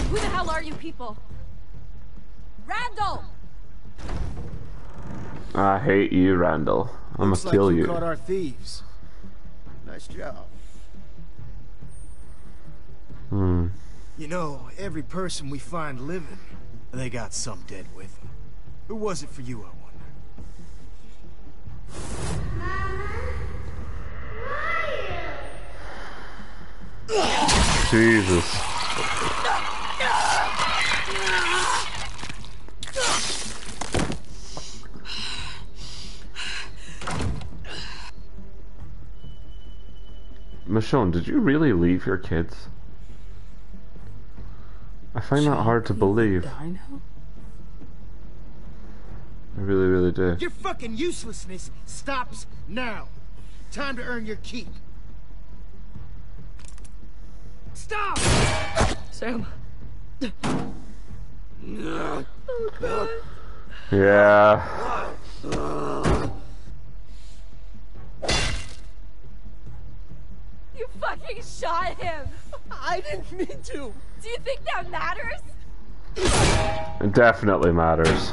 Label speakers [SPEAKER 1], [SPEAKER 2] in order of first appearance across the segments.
[SPEAKER 1] Who the hell are you people? Randall!
[SPEAKER 2] I hate you, Randall. I'm gonna kill you.
[SPEAKER 3] Looks like you caught our thieves. Nice job. You know, every person we find living, they got some dead with them. Who was it for you, I wonder?
[SPEAKER 2] Jesus. Michonne, did you really leave your kids? I find that hard to believe. I really, really do.
[SPEAKER 3] Your fucking uselessness stops now. Time to earn your keep. Stop!
[SPEAKER 1] Sam.
[SPEAKER 2] Yeah.
[SPEAKER 1] You fucking shot him!
[SPEAKER 3] I didn't mean to!
[SPEAKER 1] Do you think that matters?
[SPEAKER 2] It definitely matters.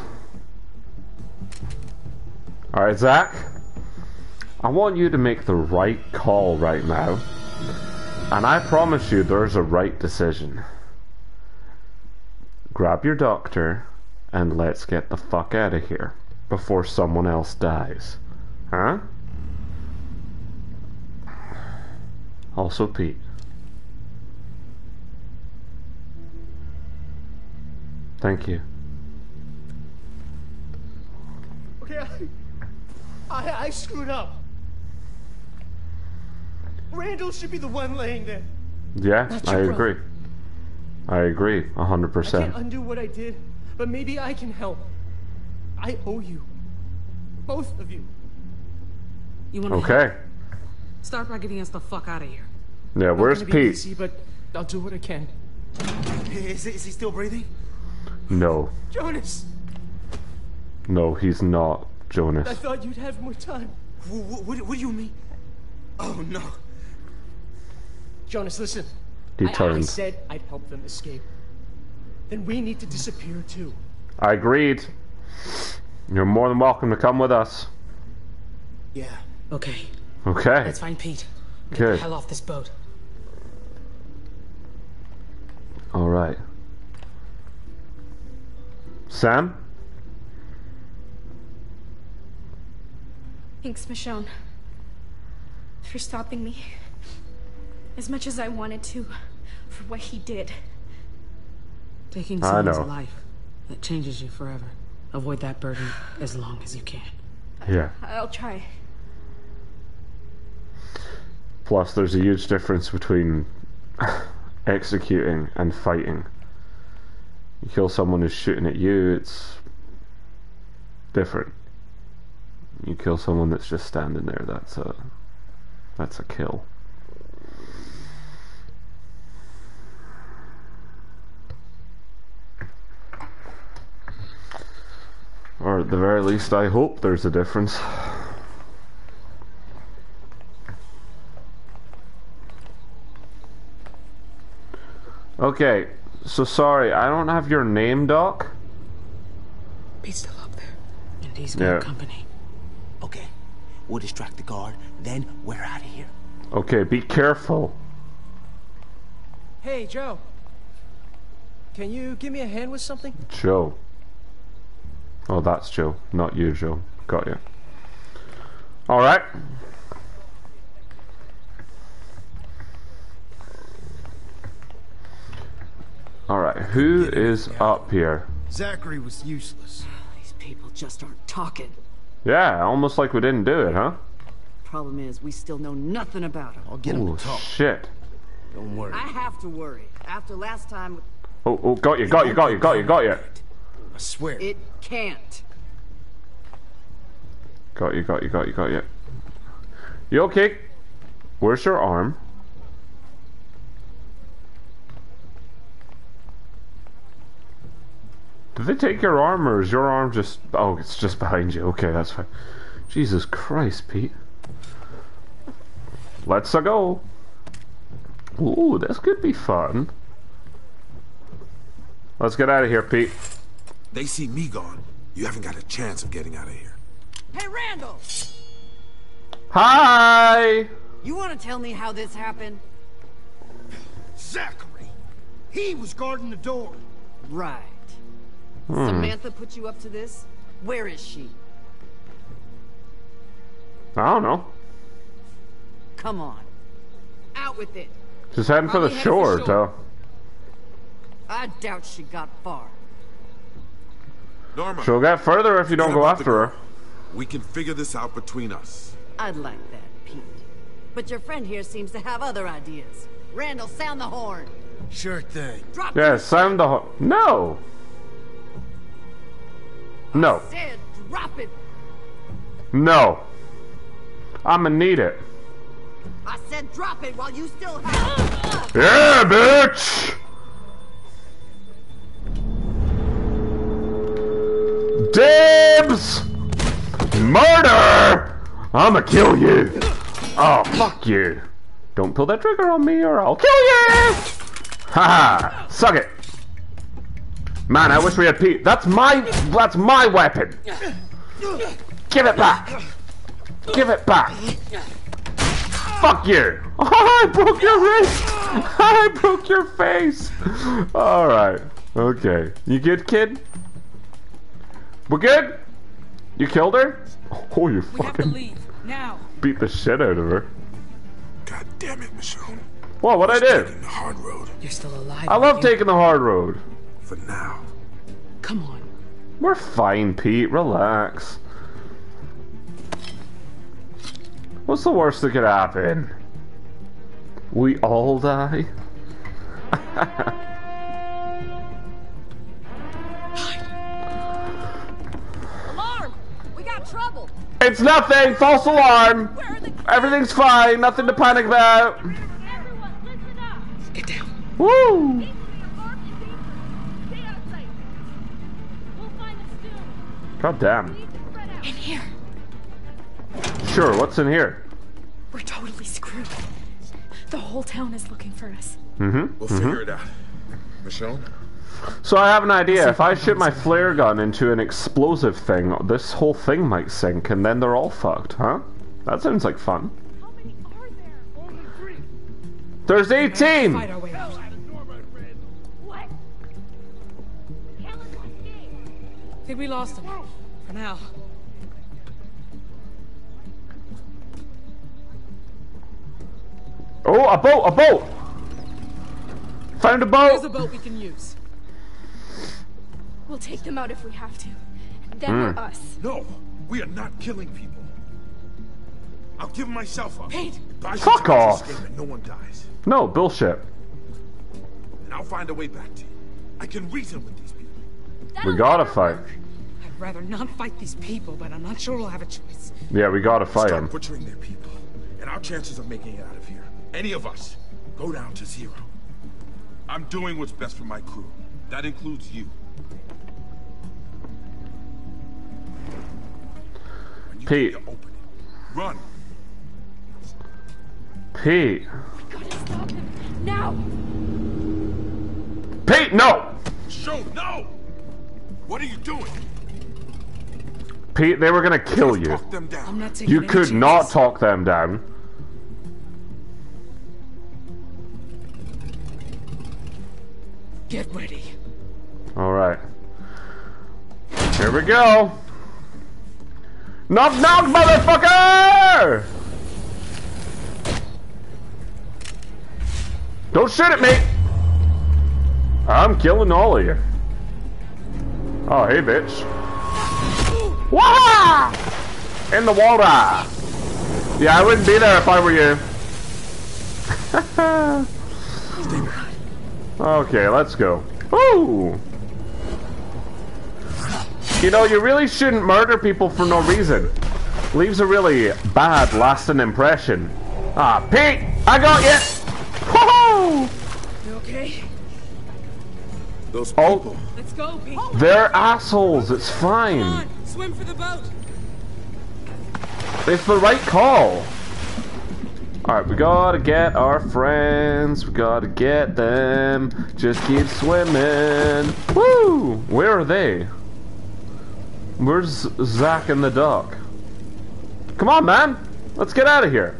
[SPEAKER 2] Alright, Zach. I want you to make the right call right now. And I promise you there's a right decision. Grab your doctor and let's get the fuck out of here before someone else dies. Huh? Also Pete. Thank you.
[SPEAKER 3] Okay, I screwed up. Randall should be the one laying there.
[SPEAKER 2] Yeah,
[SPEAKER 3] Not
[SPEAKER 2] I
[SPEAKER 3] your
[SPEAKER 2] agree. I agree, 100%.
[SPEAKER 3] I can't undo what I did, but maybe I can help. I owe you. Both of you.
[SPEAKER 4] You wanna
[SPEAKER 2] Okay.
[SPEAKER 4] help? Start by getting us the fuck out of here.
[SPEAKER 2] Yeah, where's
[SPEAKER 3] Not gonna be
[SPEAKER 2] Pete?
[SPEAKER 3] easy, but I'll do what I can. Is he still breathing?
[SPEAKER 2] No.
[SPEAKER 3] Jonas!
[SPEAKER 2] No, he's not, Jonas.
[SPEAKER 3] I thought you'd have more time. What do you mean? Oh, no. Jonas, listen.
[SPEAKER 2] He
[SPEAKER 3] I
[SPEAKER 2] turns.
[SPEAKER 3] said I'd help them escape. Then we need to disappear, too.
[SPEAKER 2] I agreed. You're more than welcome to come with us.
[SPEAKER 3] Yeah.
[SPEAKER 4] Okay,
[SPEAKER 2] Okay.
[SPEAKER 4] let's find Pete. Get
[SPEAKER 2] Good.
[SPEAKER 4] the hell off this boat.
[SPEAKER 2] Alright. Sam?
[SPEAKER 1] Thanks, Michonne, for stopping me. As much as I wanted to, for what he did.
[SPEAKER 4] Taking
[SPEAKER 2] I
[SPEAKER 4] someone's
[SPEAKER 2] know.
[SPEAKER 4] life, that changes you forever. Avoid that burden as long as you can.
[SPEAKER 2] Yeah.
[SPEAKER 1] I'll try.
[SPEAKER 2] Plus, there's a huge difference between executing and fighting. You kill someone who's shooting at you, it's different. You kill someone that's just standing there, that's a kill. Or at the very least, I hope there's a difference. Okay, so sorry, I don't have your name, Doc.
[SPEAKER 4] Pete's still up there, and he's got
[SPEAKER 2] Yeah.
[SPEAKER 4] company.
[SPEAKER 5] Okay, we'll distract the guard, then we're out of here.
[SPEAKER 2] Okay, be careful.
[SPEAKER 3] Hey, Joe. Can you give me a hand with something?
[SPEAKER 2] Joe. Oh, that's Joe, not you, Joe. Got you. Alright. Alright, who is up here?
[SPEAKER 3] Zachary was useless.
[SPEAKER 6] These people just aren't talking.
[SPEAKER 2] Yeah, almost like we didn't do it, huh?
[SPEAKER 6] Problem is, we still know nothing about him.
[SPEAKER 3] I'll get him
[SPEAKER 2] Oh,
[SPEAKER 3] to talk.
[SPEAKER 2] shit.
[SPEAKER 3] Don't worry.
[SPEAKER 6] I have to worry. After last time,
[SPEAKER 2] Oh, got you.
[SPEAKER 3] I swear.
[SPEAKER 6] it can't.
[SPEAKER 2] Got you. You okay? Where's your arm? Did they take your arm, or is your arm just... Oh, it's just behind you. Okay, that's fine. Jesus Christ, Pete. Let's-a go. Ooh, this could be fun. Let's get out of here, Pete.
[SPEAKER 7] They see me gone. You haven't got a chance of getting out of here.
[SPEAKER 6] Hey, Randall!
[SPEAKER 2] Hi!
[SPEAKER 6] You want to tell me how this happened?
[SPEAKER 3] Zachary! He was guarding the door.
[SPEAKER 6] Right. Samantha put you up to this? Where is she?
[SPEAKER 2] I don't know.
[SPEAKER 6] Come on. Out with it.
[SPEAKER 2] She's heading for the
[SPEAKER 6] Probably headed for
[SPEAKER 2] shore,
[SPEAKER 6] shore.
[SPEAKER 2] though.
[SPEAKER 6] I doubt she got far.
[SPEAKER 7] Norma,
[SPEAKER 2] She'll get further if you don't
[SPEAKER 7] forget
[SPEAKER 2] go
[SPEAKER 7] about the
[SPEAKER 2] after her.
[SPEAKER 7] girl. We can figure this out between us.
[SPEAKER 6] I'd like that, Pete. But your friend here seems to have other ideas. Randall, sound the horn.
[SPEAKER 3] Sure thing.
[SPEAKER 6] Drop
[SPEAKER 2] Yeah,
[SPEAKER 6] it.
[SPEAKER 2] sound the No! No.
[SPEAKER 6] Said drop it.
[SPEAKER 2] No. I'ma need it.
[SPEAKER 6] I said drop it while you still have it.
[SPEAKER 2] Yeah, bitch! Dibs! Murder! I'ma kill you! Oh, fuck you. Don't pull that trigger on me or I'll kill you! Haha! Suck it! Man, I wish we had Pete. That's my weapon! Give it back! Give it back! Fuck you! Oh, I broke your wrist! I broke your face! Alright. Okay. You good, kid? We're good? You killed her? Oh, you
[SPEAKER 4] We have to
[SPEAKER 2] fucking
[SPEAKER 4] leave now.
[SPEAKER 2] beat the shit out of her.
[SPEAKER 7] God damn it, Michonne.
[SPEAKER 2] Well, what'd I do?
[SPEAKER 7] Taking the hard road.
[SPEAKER 4] You're still alive.
[SPEAKER 2] I love taking the hard road.
[SPEAKER 7] For now.
[SPEAKER 4] Come on.
[SPEAKER 2] We're fine, Pete. Relax. What's the worst that could happen? We all die?
[SPEAKER 1] Alarm! We got trouble!
[SPEAKER 2] It's nothing! False alarm!
[SPEAKER 1] Where are the
[SPEAKER 2] Everything's fine! Nothing to panic about!
[SPEAKER 1] Everyone, listen up!
[SPEAKER 4] Get down.
[SPEAKER 2] Woo!
[SPEAKER 1] These are dangerous. Stay out of sight. We'll find them soon.
[SPEAKER 2] God damn.
[SPEAKER 1] We need to spread out. In here.
[SPEAKER 2] Sure, what's in here?
[SPEAKER 1] We're totally screwed. The whole town is looking for us.
[SPEAKER 7] We'll figure it out. Michonne?
[SPEAKER 2] So I have an idea. If I shoot my flare gun into an explosive thing, this whole thing might sink and then they're all fucked, huh? That sounds like fun.
[SPEAKER 1] How many are there? Only 3.
[SPEAKER 2] There's 18!
[SPEAKER 4] Fight our way out.
[SPEAKER 1] What? Can't let them escape.
[SPEAKER 4] Think we lost him. For now.
[SPEAKER 2] Oh, a boat! A boat! Found a
[SPEAKER 4] There's a
[SPEAKER 2] boat!
[SPEAKER 4] boat we can use.
[SPEAKER 1] We'll take them out if we have to. Then we're us.
[SPEAKER 7] No, we are not killing people. I'll give myself up.
[SPEAKER 4] Pete!
[SPEAKER 7] Buy some
[SPEAKER 2] Fuck
[SPEAKER 7] time to
[SPEAKER 2] off.
[SPEAKER 7] escape and no one dies.
[SPEAKER 2] No, bullshit.
[SPEAKER 7] And I'll find a way back to you. I can reason with these people.
[SPEAKER 2] We gotta fight.
[SPEAKER 4] I'd rather not fight these people, but I'm not sure we'll have a choice.
[SPEAKER 2] Yeah, we gotta fight
[SPEAKER 7] Start
[SPEAKER 2] him.
[SPEAKER 7] butchering their people, and our chances of making it out of here, any of us, go down to 0. I'm doing what's best for my crew. That includes you. When you
[SPEAKER 2] Pete.
[SPEAKER 7] get your opening, run.
[SPEAKER 2] Pete.
[SPEAKER 1] Gotta stop him. Now!
[SPEAKER 2] Pete, no!
[SPEAKER 7] Show no! What are you doing?
[SPEAKER 2] Pete, they were gonna kill you.
[SPEAKER 7] Talk them down.
[SPEAKER 4] I'm not taking
[SPEAKER 2] You
[SPEAKER 4] any
[SPEAKER 2] could not
[SPEAKER 4] chances.
[SPEAKER 2] talk them down.
[SPEAKER 4] Get ready.
[SPEAKER 2] Alright. Here we go. Knock, knock, motherfucker! Don't shoot at me! I'm killing all of you. Oh, hey, bitch. Wah! In the water. Yeah, I wouldn't be there if I were you. Okay, let's go. Woo! You know, you really shouldn't murder people for no reason. Leaves a really bad lasting impression. Ah, Pete! I got you! Woohoo!
[SPEAKER 4] You okay?
[SPEAKER 7] Those people.
[SPEAKER 2] Oh,
[SPEAKER 4] Let's go, Pete.
[SPEAKER 2] they're assholes. It's
[SPEAKER 4] Come
[SPEAKER 2] fine.
[SPEAKER 4] on, swim for the boat.
[SPEAKER 2] It's the right call. Alright, we gotta get our friends. We gotta get them. Just keep swimming. Woo! Where are they? Where's Zach and the dog? Come on, man! Let's get out of here.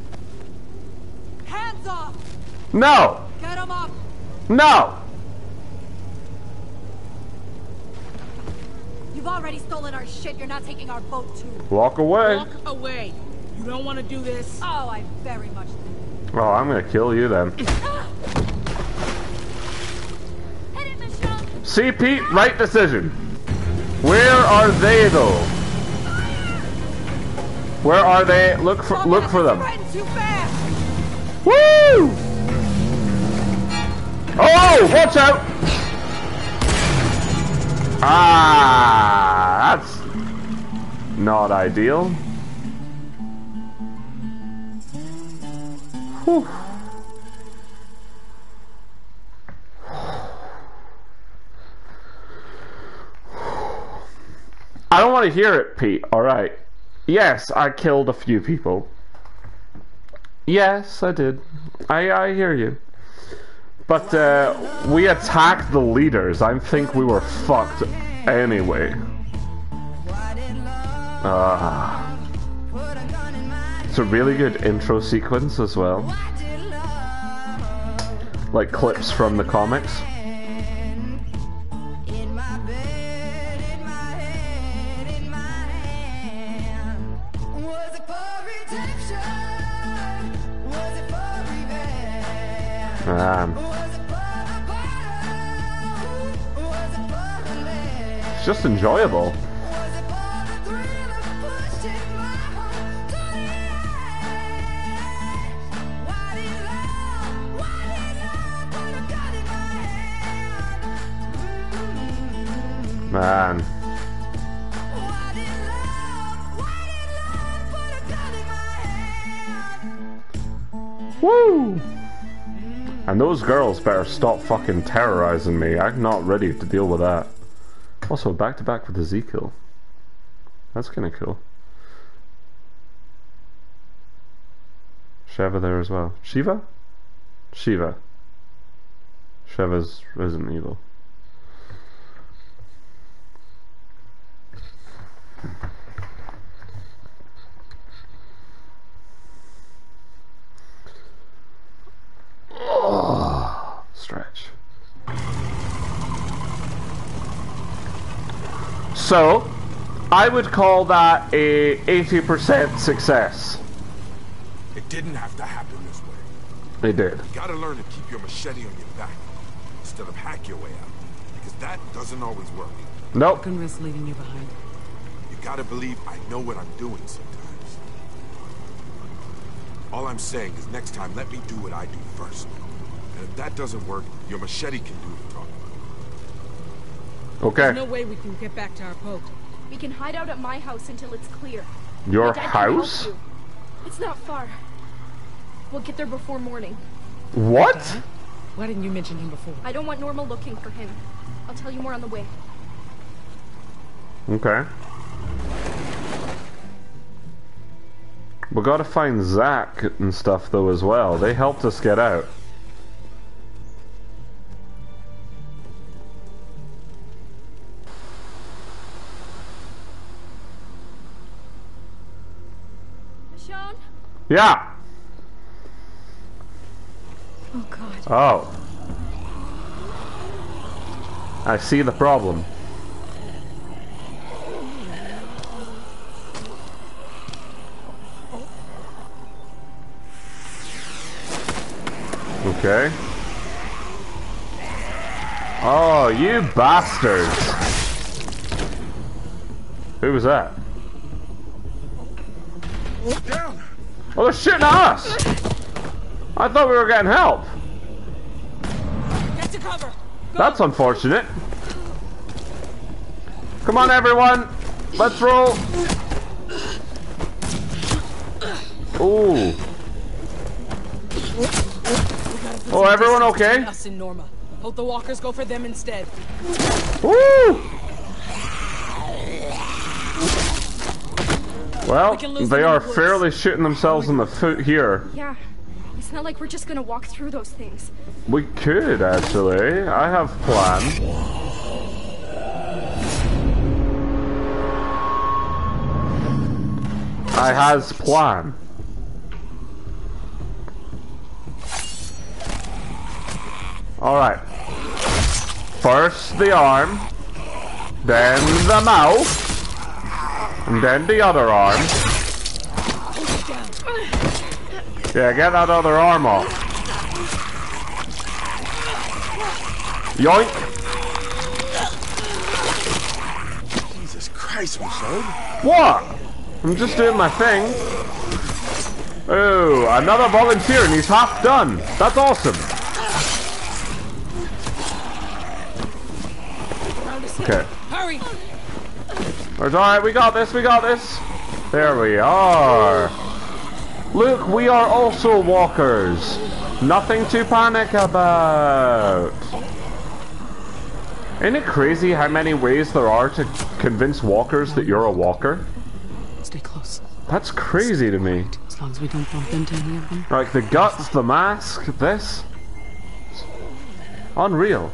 [SPEAKER 6] Hands off!
[SPEAKER 2] No!
[SPEAKER 6] Get him up!
[SPEAKER 2] No!
[SPEAKER 6] You've already stolen our shit. You're not taking our boat too.
[SPEAKER 2] Walk away.
[SPEAKER 4] Walk away. You don't want to do this?
[SPEAKER 6] Oh, I very much do.
[SPEAKER 2] Oh, I'm gonna kill you then.
[SPEAKER 6] Hit it, Michelle!
[SPEAKER 2] See, Pete? Right decision. Where are they, though? Where are they? Look for them.
[SPEAKER 6] Riding too fast!
[SPEAKER 2] Woo! Oh, watch out! Ah, that's not ideal. Whew. I don't want to hear it, Pete. Alright. Yes, I killed a few people. Yes, I did. I hear you. But we attacked the leaders. I think we were fucked anyway. It's a really good intro sequence as well. Like clips from the comics. It's just enjoyable. Man. Woo! And those girls better stop fucking terrorizing me. I'm not ready to deal with that. Also, back to back with Ezekiel. That's kinda cool. Sheva there as well. Shiva? Shiva. Sheva's Resident Evil. Oh, stretch. So, I would call that a 80% success.
[SPEAKER 7] It didn't have to happen this way.
[SPEAKER 2] It did.
[SPEAKER 7] You gotta learn to keep your machete on your back instead of hack your way out, because that doesn't always work.
[SPEAKER 2] Nope.
[SPEAKER 4] Couldn't risk leaving you behind.
[SPEAKER 7] You gotta believe I know what I'm doing sometimes. All I'm saying is next time, let me do what I do first. And if that doesn't work, your machete can do the talking.
[SPEAKER 2] Okay.
[SPEAKER 4] There's no way we can get back to our boat.
[SPEAKER 1] We can hide out at my house until it's clear.
[SPEAKER 2] Your
[SPEAKER 1] My dad can help
[SPEAKER 2] house?
[SPEAKER 1] you. It's not far. We'll get there before morning.
[SPEAKER 2] What?
[SPEAKER 4] Why didn't you mention him before?
[SPEAKER 1] I don't want Norma looking for him. I'll tell you more on the way.
[SPEAKER 2] Okay. We gotta find Zach and stuff though as well. They helped us get out.
[SPEAKER 1] Michonne?
[SPEAKER 2] Yeah.
[SPEAKER 1] Oh God.
[SPEAKER 2] Oh. I see the problem. Okay. Oh, you bastards. Who was that?
[SPEAKER 7] Down!
[SPEAKER 2] Oh, they're shooting at us! I thought we were getting help.
[SPEAKER 4] Get to cover! Go.
[SPEAKER 2] That's unfortunate. Come on, everyone. Let's roll. Ooh. Oh, everyone okay?
[SPEAKER 4] Us and Norma. Hope the walkers go for them instead.
[SPEAKER 2] Woo! Well,
[SPEAKER 4] can lose
[SPEAKER 2] they
[SPEAKER 4] them in
[SPEAKER 2] are
[SPEAKER 4] the woods.
[SPEAKER 2] fairly shooting themselves in the foot here.
[SPEAKER 1] Yeah. It's not like we're just gonna walk through those things.
[SPEAKER 2] We could, actually. I have plan. I has plan. Alright. First the arm, then the mouth, and then the other arm. Yeah, get that other arm off. Yoink!
[SPEAKER 7] Jesus Christ, Michonne.
[SPEAKER 2] What? I'm just doing my thing. Oh, another volunteer and he's half done. That's awesome. Okay.
[SPEAKER 4] Hurry!
[SPEAKER 2] It's alright, we got this, we got this. There we are. Look, we are also walkers. Nothing to panic about. Isn't it crazy how many ways there are to convince walkers that you're a walker?
[SPEAKER 4] Stay close.
[SPEAKER 2] That's crazy to me.
[SPEAKER 4] As long as we don't bump into any of them.
[SPEAKER 2] Like the guts, the mask, this. Unreal.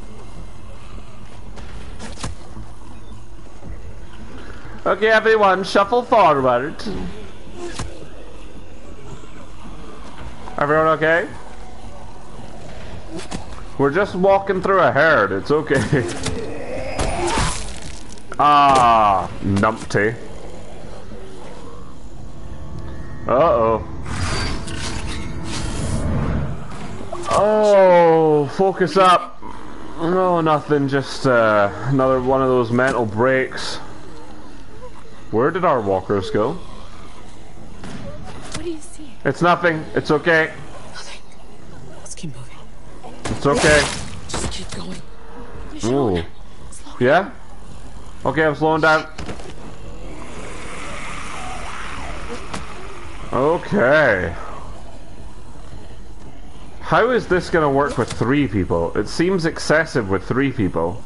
[SPEAKER 2] Okay, everyone, shuffle forward. Everyone okay? We're just walking through a herd, it's okay. Ah, numpty. Uh-oh. Oh, focus up. No, nothing, just another one of those mental breaks. Where did our walkers go?
[SPEAKER 1] What do you see?
[SPEAKER 2] It's nothing, it's okay.
[SPEAKER 4] Nothing. Let's keep moving.
[SPEAKER 2] It's okay.
[SPEAKER 4] Just keep going.
[SPEAKER 2] Ooh. Yeah? Okay, I'm slowing down. Okay. How is this gonna work with 3 people? It seems excessive with 3 people.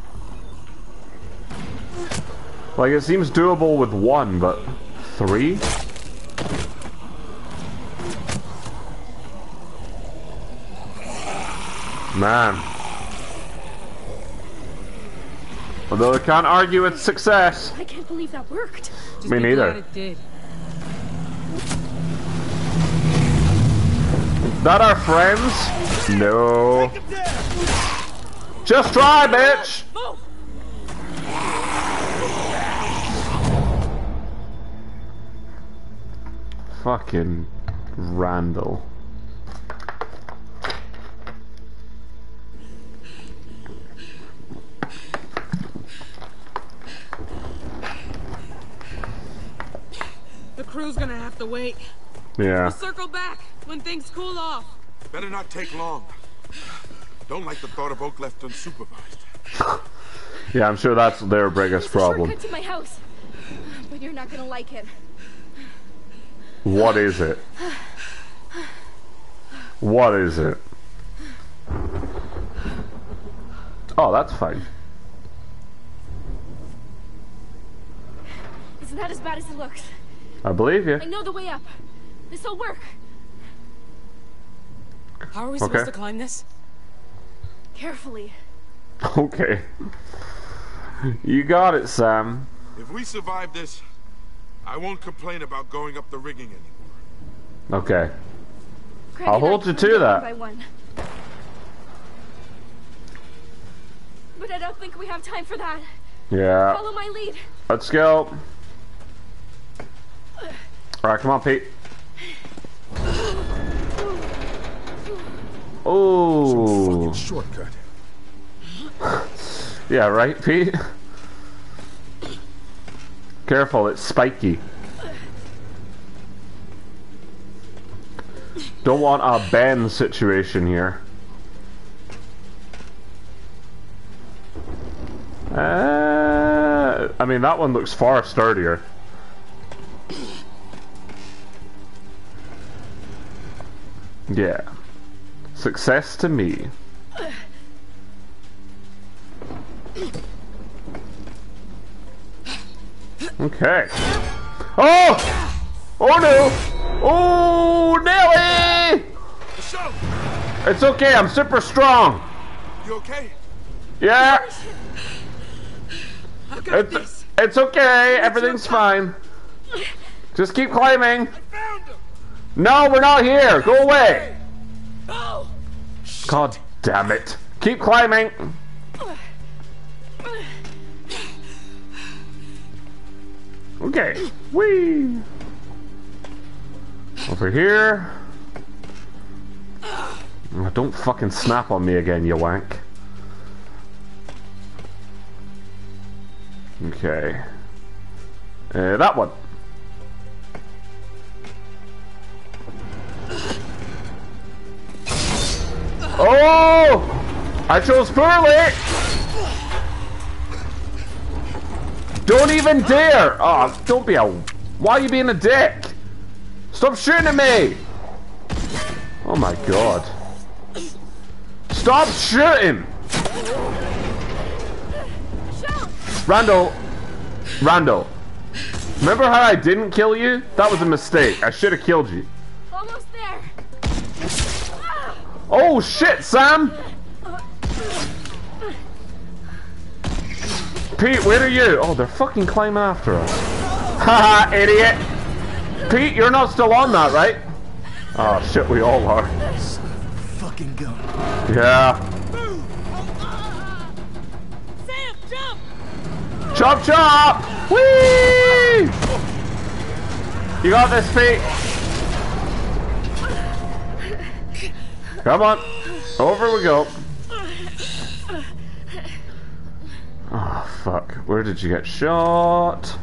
[SPEAKER 2] Like, it seems doable with 1, but 3? Man. Although I can't argue with success.
[SPEAKER 1] I can't believe that worked.
[SPEAKER 4] Just
[SPEAKER 2] Me
[SPEAKER 4] be
[SPEAKER 2] neither.
[SPEAKER 4] glad it did.
[SPEAKER 2] That our friends? No. Just try, bitch!
[SPEAKER 4] Move!
[SPEAKER 2] Fucking Randall.
[SPEAKER 4] The crew's gonna have to wait.
[SPEAKER 2] Yeah.
[SPEAKER 4] We'll circle back when things cool off.
[SPEAKER 7] Better not take long. Don't like the thought of Oak left unsupervised.
[SPEAKER 2] Yeah, I'm sure that's their biggest
[SPEAKER 1] It's a
[SPEAKER 2] problem.
[SPEAKER 1] shortcut to my house. But you're not gonna like it.
[SPEAKER 2] What is it? What is it? Oh, that's fine.
[SPEAKER 1] It's not as bad as it looks.
[SPEAKER 2] I believe you.
[SPEAKER 1] I know the way up. This'll work.
[SPEAKER 4] How are we
[SPEAKER 2] Okay.
[SPEAKER 4] supposed to climb this?
[SPEAKER 1] Carefully.
[SPEAKER 2] Okay. You got it, Sam.
[SPEAKER 7] If we survive this, I won't complain about going up the rigging anymore.
[SPEAKER 2] Okay.
[SPEAKER 1] Craig
[SPEAKER 2] I'll
[SPEAKER 1] and I
[SPEAKER 2] hold you
[SPEAKER 1] climbed
[SPEAKER 2] to
[SPEAKER 1] it
[SPEAKER 2] that.
[SPEAKER 1] one by one. But I don't think we have time for that.
[SPEAKER 2] Yeah.
[SPEAKER 1] Follow my lead.
[SPEAKER 2] Let's go. Alright, come on, Pete. Oh.
[SPEAKER 7] Fucking shortcut.
[SPEAKER 2] Yeah, right, Pete? Careful, it's spiky. Don't want a bend situation here. I mean, that one looks far sturdier. Yeah. Success to me. Okay. Oh! Oh no! Oh, Nelly!
[SPEAKER 7] Michelle,
[SPEAKER 2] It's okay, I'm super strong.
[SPEAKER 7] you okay?
[SPEAKER 2] Yeah,
[SPEAKER 4] I got this.
[SPEAKER 2] it's okay, everything's fine. Just keep climbing.
[SPEAKER 7] Found him.
[SPEAKER 2] No, we're not here. Go away.
[SPEAKER 4] Oh!
[SPEAKER 2] God damn it. Keep climbing. Okay. Whee. Over here. Oh, don't fucking snap on me again, you wank. Okay. That one. Oh! I chose poorly! Don't even dare! Oh, don't be a... Why are you being a dick? Stop shooting at me! Oh my god. Stop shooting! Randall. Randall. Remember how I didn't kill you? That was a mistake. I should have killed you.
[SPEAKER 1] Almost there.
[SPEAKER 2] Oh shit, Sam! Pete, where are you? Oh, they're fucking climbing after us. Haha, idiot! Pete, you're not still on that, right? Oh shit, we all are.
[SPEAKER 3] Fucking gun.
[SPEAKER 2] Yeah.
[SPEAKER 6] Sam, jump!
[SPEAKER 2] Chop chop! Whee! You got this, Pete. Come on. Over we go. Oh, fuck. Where did you get shot?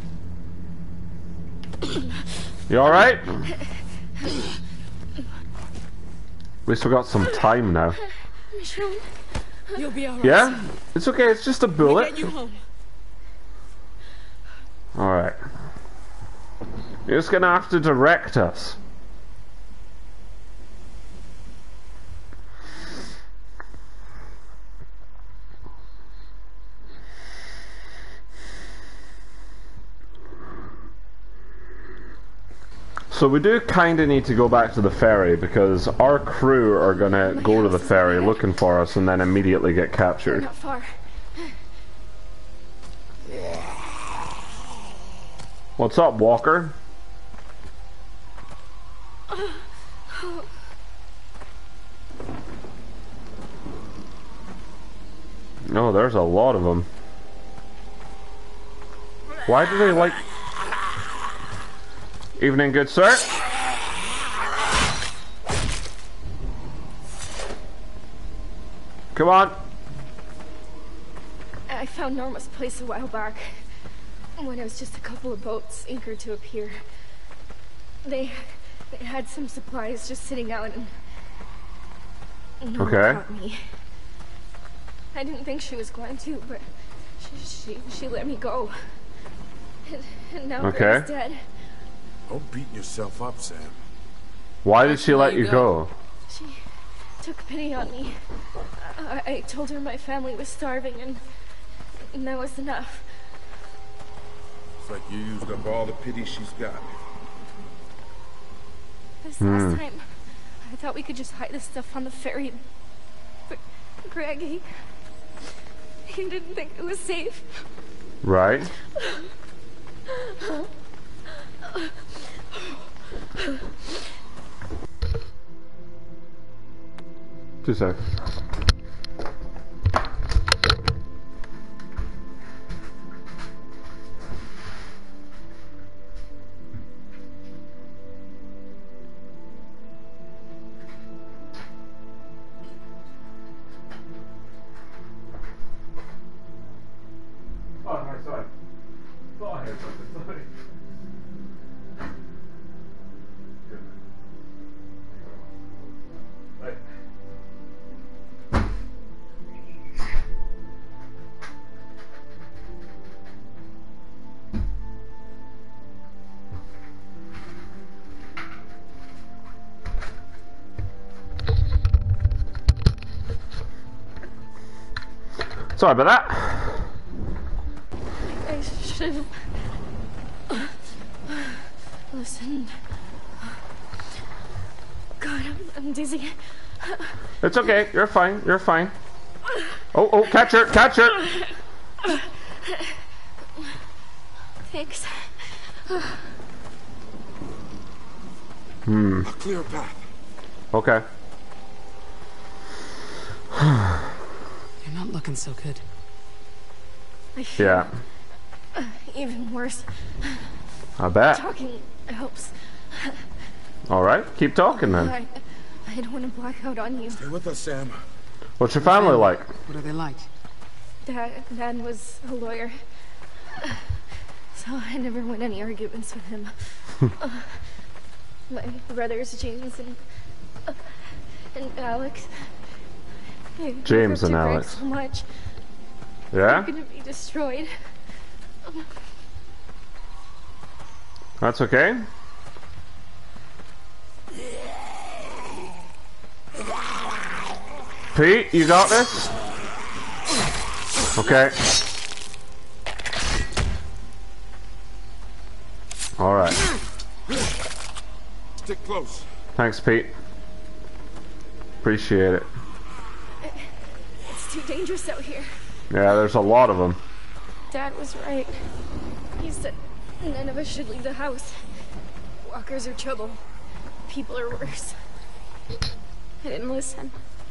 [SPEAKER 2] You alright? At least we got some time now.
[SPEAKER 1] Michonne,
[SPEAKER 4] You'll be alright.
[SPEAKER 2] Yeah? It's okay, it's just a
[SPEAKER 4] We'll
[SPEAKER 2] bullet.
[SPEAKER 4] get you home.
[SPEAKER 2] Alright. You're just gonna have to direct us. So we do kind of need to go back to the ferry because our crew are gonna go to the ferry looking for us and then immediately get
[SPEAKER 1] we're
[SPEAKER 2] captured.
[SPEAKER 1] not far.
[SPEAKER 2] What's up, Walker? Oh, there's a lot of them. Why do they like... Evening, good sir. Come on.
[SPEAKER 1] I found Norma's place a while back, when it was just a couple of boats anchored to a pier. They had some supplies just sitting out, and Norma
[SPEAKER 2] Okay.
[SPEAKER 1] caught me. I didn't think she was going to, but she let me go. And now
[SPEAKER 2] Okay.
[SPEAKER 1] Graham's dead.
[SPEAKER 7] Don't beat yourself up, Sam.
[SPEAKER 2] Why did she let you go?
[SPEAKER 1] She took pity on me. I told her my family was starving, and that was enough.
[SPEAKER 7] It's like you used up all the pity she's got.
[SPEAKER 1] This last time, I thought we could just hide this stuff on the ferry. But Greg, he didn't think it was safe.
[SPEAKER 2] Right. 2 seconds. Oh, my son. Thought I heard something. Sorry. Good. Right. Sorry about that.
[SPEAKER 1] I should have... Listen. God, I'm dizzy.
[SPEAKER 2] It's okay. You're fine. You're fine. Oh, catch her! Catch her!
[SPEAKER 1] Thanks.
[SPEAKER 7] A clear path.
[SPEAKER 2] Okay.
[SPEAKER 4] You're not looking so good.
[SPEAKER 1] I feel
[SPEAKER 2] Yeah.
[SPEAKER 1] even worse.
[SPEAKER 2] I bet.
[SPEAKER 1] Talking helps.
[SPEAKER 2] Alright, keep talking then.
[SPEAKER 1] I don't want to black out on you.
[SPEAKER 7] Stay with us, Sam.
[SPEAKER 2] What's your family like?
[SPEAKER 4] What are they like?
[SPEAKER 1] Dad was a lawyer. So I never won any arguments with him. My brothers, James and Alex. They
[SPEAKER 2] James
[SPEAKER 1] looked
[SPEAKER 2] and
[SPEAKER 1] up to Greg
[SPEAKER 2] Alex.
[SPEAKER 1] so much.
[SPEAKER 2] Yeah?
[SPEAKER 1] They're gonna be destroyed.
[SPEAKER 2] That's okay. Pete, you got this? Okay. Alright.
[SPEAKER 7] Stick close.
[SPEAKER 2] Thanks, Pete. Appreciate it.
[SPEAKER 1] It's too dangerous out here.
[SPEAKER 2] Yeah, there's a lot of them.
[SPEAKER 1] Dad was right. He said none of us should leave the house. Walkers are trouble. People are worse. I didn't listen.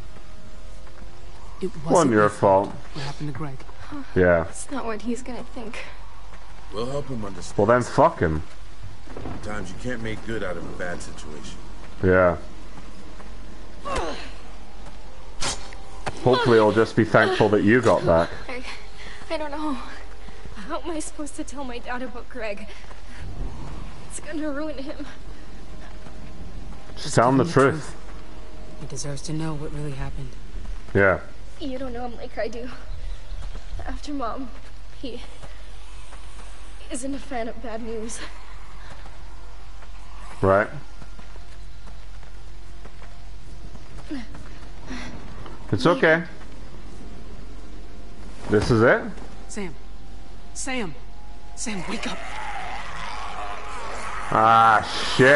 [SPEAKER 4] It
[SPEAKER 2] Wasn't
[SPEAKER 4] wasn't
[SPEAKER 2] your fault.
[SPEAKER 4] What happened to Greg?
[SPEAKER 2] Yeah.
[SPEAKER 1] It's not what he's gonna think.
[SPEAKER 7] We'll help him understand.
[SPEAKER 2] Well then fuck him.
[SPEAKER 7] Sometimes you can't make good out of a bad situation.
[SPEAKER 2] Yeah. Hopefully he'll just be thankful that you got back.
[SPEAKER 1] I don't know. How am I supposed to tell my dad about Greg? It's gonna ruin him.
[SPEAKER 2] Just tell him the truth.
[SPEAKER 4] He deserves to know what really happened.
[SPEAKER 2] Yeah.
[SPEAKER 1] You don't know him like I do. After Mom, he isn't a fan of bad news.
[SPEAKER 2] Right. It's okay. This is it?
[SPEAKER 4] Sam. Sam. Sam, wake up.
[SPEAKER 2] Ah, shit.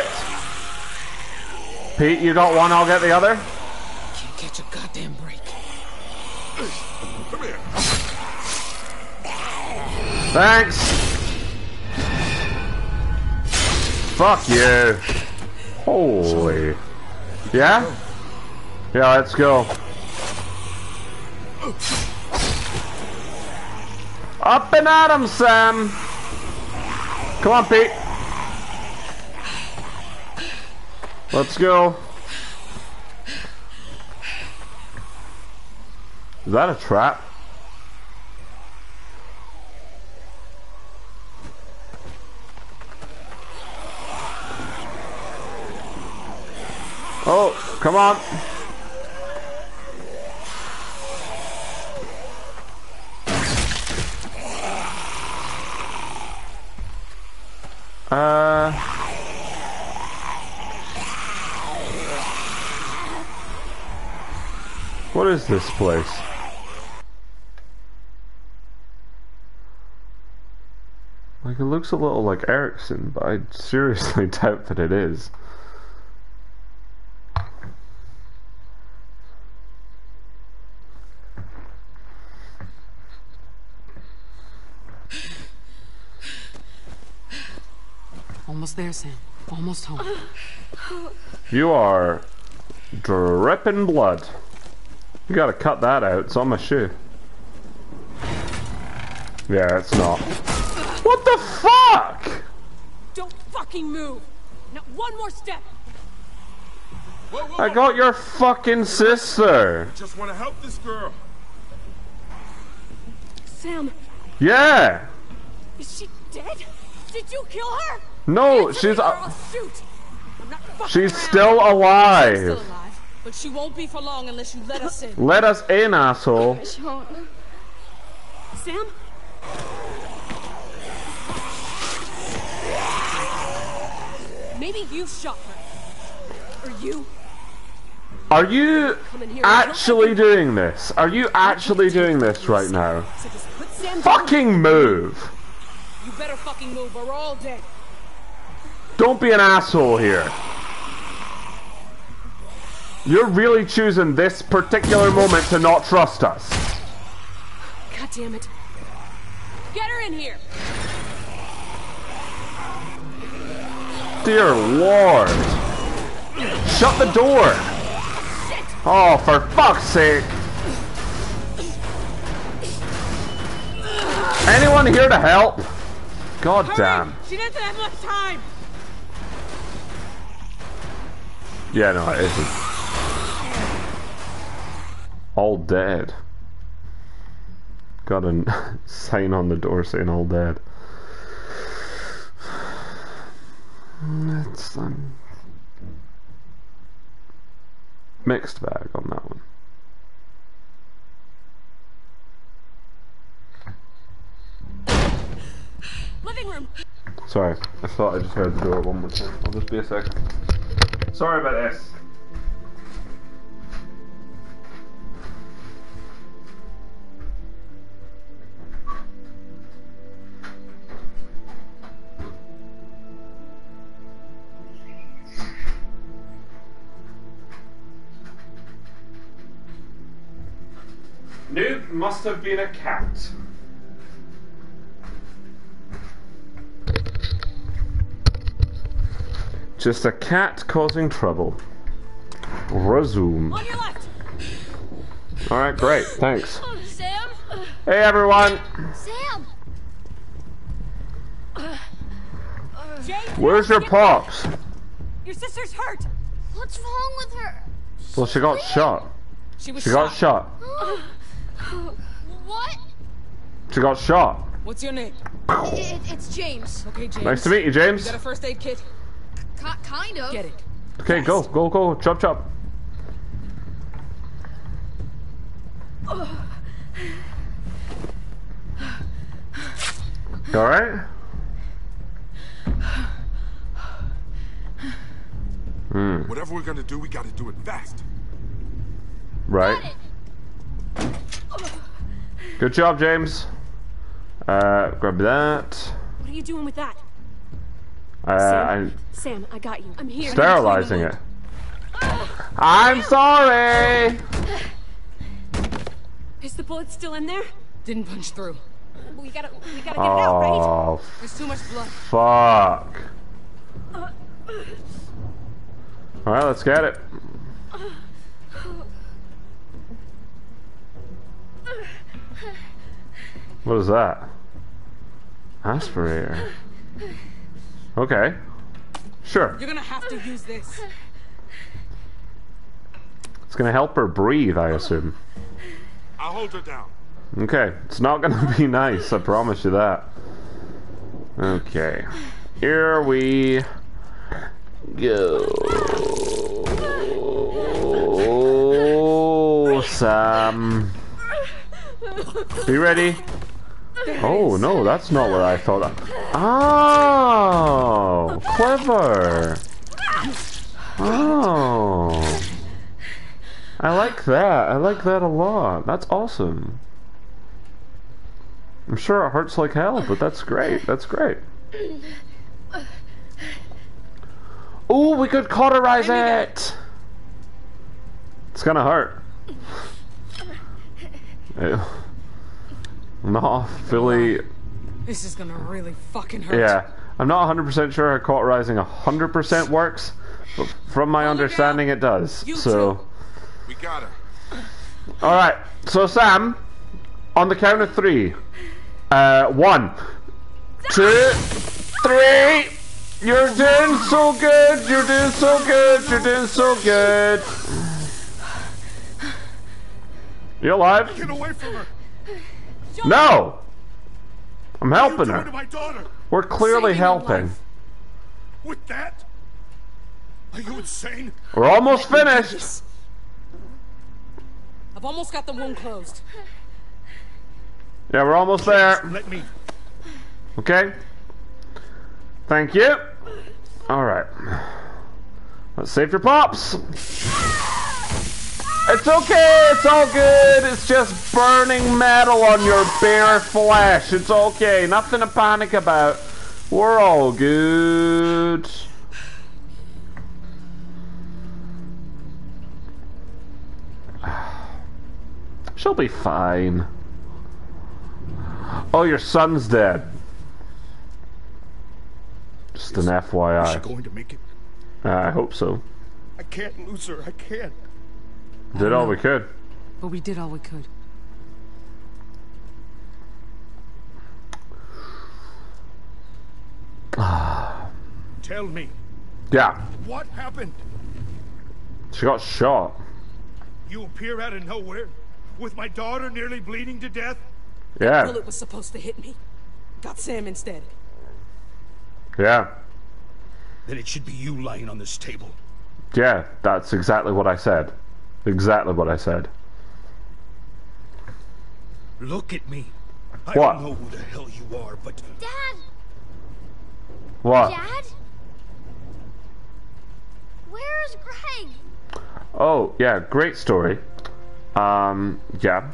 [SPEAKER 2] Pete, you got one, I'll get the other?
[SPEAKER 4] Can't catch a goddamn break.
[SPEAKER 7] Come here.
[SPEAKER 2] Thanks. Fuck you. Holy. Yeah? Yeah, let's go. Up and at 'em, Sam. Come on, Pete. Let's go. Is that a trap? Oh, come on. What is this place? Like, it looks a little like Erickson, but I seriously doubt that it is.
[SPEAKER 4] Almost there, Sam. Almost home.
[SPEAKER 2] You are dripping blood. You gotta cut that out. It's on my shoe. Yeah, it's not. What the fuck?
[SPEAKER 8] Don't fucking move! Not one more step!
[SPEAKER 7] Whoa, whoa,
[SPEAKER 2] I got your fucking sister.
[SPEAKER 7] Just want to help this girl.
[SPEAKER 8] Sam,
[SPEAKER 2] Yeah.
[SPEAKER 8] is she dead? Did you kill her?
[SPEAKER 2] No,
[SPEAKER 8] Answer me
[SPEAKER 2] she's
[SPEAKER 8] or I'll shoot. I'm not fucking
[SPEAKER 2] she's
[SPEAKER 8] around.
[SPEAKER 2] still
[SPEAKER 8] She's still
[SPEAKER 2] alive.
[SPEAKER 8] alive, but she won't be for long unless you let us in.
[SPEAKER 2] Let us in, asshole.
[SPEAKER 1] Michonne.
[SPEAKER 8] Sam? Maybe you shot her. Or you.
[SPEAKER 2] Are you
[SPEAKER 8] Come in here and
[SPEAKER 2] actually doing this? Are you actually doing this right now?
[SPEAKER 8] So just put Sam down.
[SPEAKER 2] Fucking move.
[SPEAKER 8] You better fucking move or we're all dead.
[SPEAKER 2] Don't be an asshole here. You're really choosing this particular moment to not trust us.
[SPEAKER 8] God damn it. Get her in here.
[SPEAKER 2] Dear Lord. Shut the door. Oh, for fuck's sake. Anyone here to help? God damn.
[SPEAKER 8] She doesn't have much time.
[SPEAKER 2] Yeah, no, it isn't. All dead. Got a sign on the door saying all dead. It's mixed bag on that one.
[SPEAKER 8] Living room.
[SPEAKER 2] Sorry, I thought I just heard the door one more time. I'll just be a second. Sorry about this. Newt must have been a cat. Just a cat causing trouble. Resume.
[SPEAKER 8] On your left.
[SPEAKER 2] Alright, great, thanks.
[SPEAKER 1] Sam?
[SPEAKER 2] Hey everyone!
[SPEAKER 1] Sam!
[SPEAKER 8] Jake,
[SPEAKER 2] Where's your pops?
[SPEAKER 8] your sister's hurt.
[SPEAKER 1] What's wrong with her?
[SPEAKER 2] Well, she got shot.
[SPEAKER 8] She was
[SPEAKER 2] She got shot.
[SPEAKER 1] What?
[SPEAKER 2] She got shot.
[SPEAKER 8] What's your name?
[SPEAKER 1] It's James.
[SPEAKER 8] Okay, James.
[SPEAKER 2] Nice to meet you, James.
[SPEAKER 8] You got a first aid kit?
[SPEAKER 1] Kind of.
[SPEAKER 8] Get it.
[SPEAKER 2] Okay, go, go, go. Chop, chop. You alright?
[SPEAKER 7] Whatever we're gonna do, we gotta do it fast.
[SPEAKER 2] Right. Good job, James. Grab that.
[SPEAKER 8] What are you doing with that?
[SPEAKER 2] I'm
[SPEAKER 8] Sam, I got you. I'm here.
[SPEAKER 2] sterilizing it. I'm sorry!
[SPEAKER 8] Is the bullet still in there? Didn't punch through. We gotta get it out, right?
[SPEAKER 2] Oh,
[SPEAKER 8] There's too much blood.
[SPEAKER 2] fuck. Alright, let's get it. What is that? Aspirator. Okay. Sure.
[SPEAKER 8] You're gonna have to use this.
[SPEAKER 2] It's gonna help her breathe, I assume.
[SPEAKER 7] I'll hold her down.
[SPEAKER 2] Okay. It's not gonna be nice, I promise you that. Okay. Here we go. Sam. You ready? Oh, no, that's not what I thought. Oh, clever. Oh. I like that. I like that a lot. That's awesome. I'm sure it hurts like hell, but that's great. That's great. Oh, we could cauterize it. It's gonna hurt. I'm not fully...
[SPEAKER 8] This is gonna really fucking hurt.
[SPEAKER 2] Yeah, I'm not 100% sure how cauterizing 100% works, but from my understanding it does. So,
[SPEAKER 7] We got her.
[SPEAKER 2] alright, so Sam, on the count of 3, 1, 2, 3, you're doing so good, you're doing so good, you're doing so good. You alive?
[SPEAKER 7] Get away from her.
[SPEAKER 2] No! I'm
[SPEAKER 7] What are you
[SPEAKER 2] helping
[SPEAKER 7] doing to
[SPEAKER 2] her.
[SPEAKER 7] my daughter?
[SPEAKER 2] We're clearly
[SPEAKER 8] Saving her
[SPEAKER 2] helping.
[SPEAKER 8] life.
[SPEAKER 7] With that? Are you insane?
[SPEAKER 2] We're almost finished.
[SPEAKER 8] I've almost got the wound closed.
[SPEAKER 2] Yeah, we're almost there.
[SPEAKER 7] Let me.
[SPEAKER 2] Okay. Thank you. Alright. Let's save your pops. It's okay, it's all good. It's just burning metal on your bare flesh. It's okay, nothing to panic about. We're all good. She'll be fine. Oh, your son's dead. Just an
[SPEAKER 9] Is she
[SPEAKER 2] FYI.
[SPEAKER 9] going to make it?
[SPEAKER 2] I hope so.
[SPEAKER 9] I can't lose her. I can't.
[SPEAKER 2] Did all we could.
[SPEAKER 4] But we did all we could.
[SPEAKER 9] Tell me,
[SPEAKER 2] Yeah,
[SPEAKER 9] what happened?
[SPEAKER 2] she got shot.
[SPEAKER 9] You appear out of nowhere, with my daughter nearly bleeding to death?
[SPEAKER 2] Yeah,
[SPEAKER 8] Bullet was supposed to hit me. Got Sam instead.
[SPEAKER 2] yeah,
[SPEAKER 9] Then it should be you lying on this table.
[SPEAKER 2] yeah. That's exactly what I said. Exactly what I said.
[SPEAKER 9] Look at me. I
[SPEAKER 2] What?
[SPEAKER 9] don't know who the hell you are, but
[SPEAKER 1] Dad!
[SPEAKER 2] What?
[SPEAKER 1] Dad? Where's Greg?
[SPEAKER 2] Oh, yeah, great story. Yeah.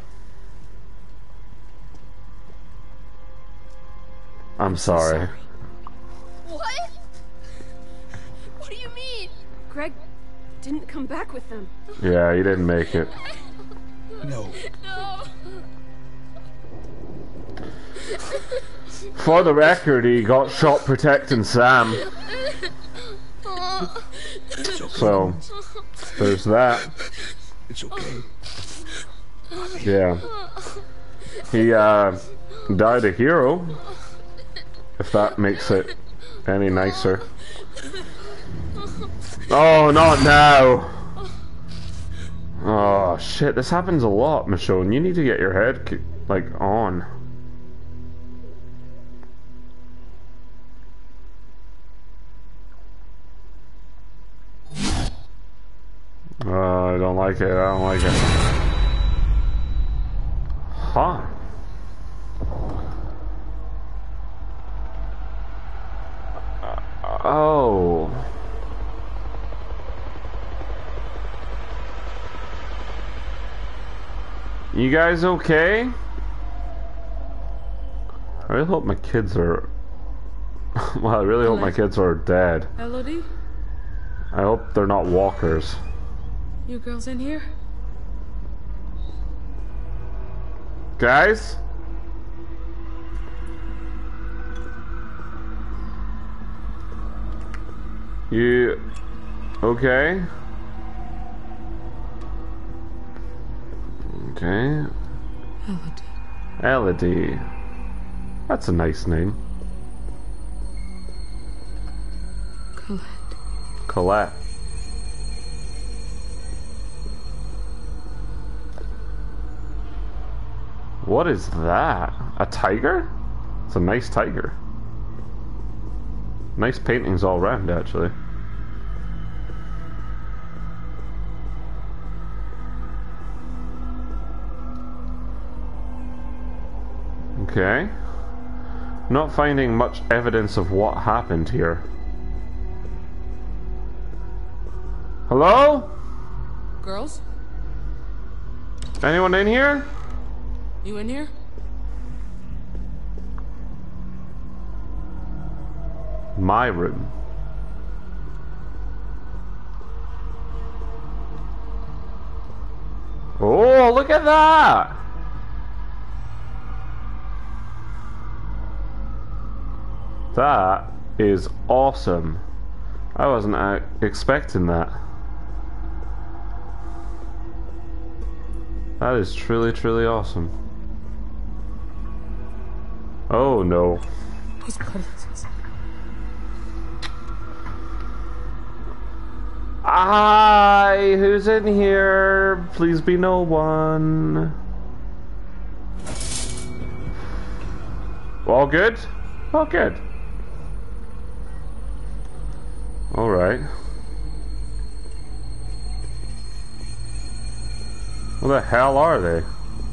[SPEAKER 2] I'm sorry.
[SPEAKER 1] What? What do you mean? Greg didn't come back with them.
[SPEAKER 2] Yeah, he didn't make it.
[SPEAKER 9] no.
[SPEAKER 1] No.
[SPEAKER 2] For the record, he got shot protecting Sam.
[SPEAKER 9] It's okay.
[SPEAKER 2] So, there's that.
[SPEAKER 9] It's okay.
[SPEAKER 2] Yeah. He, died a hero. If that makes it any nicer. Oh, not now! Oh, shit, this happens a lot, Michonne. You need to get your head, like, on. I don't like it, I don't like it. Huh. Oh. You guys okay? I really hope my kids are... well, I really hope my kids are dead.
[SPEAKER 4] Elodie,
[SPEAKER 2] I hope they're not walkers.
[SPEAKER 4] you girls in here?
[SPEAKER 2] Guys? You... okay? Okay.
[SPEAKER 4] Elodie.
[SPEAKER 2] Elodie. That's a nice name.
[SPEAKER 4] Colette.
[SPEAKER 2] Colette. What is that? A tiger? It's a nice tiger. Nice paintings all around, actually. Okay. Not finding much evidence of what happened here. Hello?
[SPEAKER 8] Girls,
[SPEAKER 2] Anyone in here?
[SPEAKER 8] you in here?
[SPEAKER 2] My room. Oh, look at that! That is awesome. I wasn't expecting that. That is truly, truly awesome. Oh no.
[SPEAKER 4] Whose blood is this?
[SPEAKER 2] Hi, who's in here? Please be no one. All good? All good. All right. What the hell are they?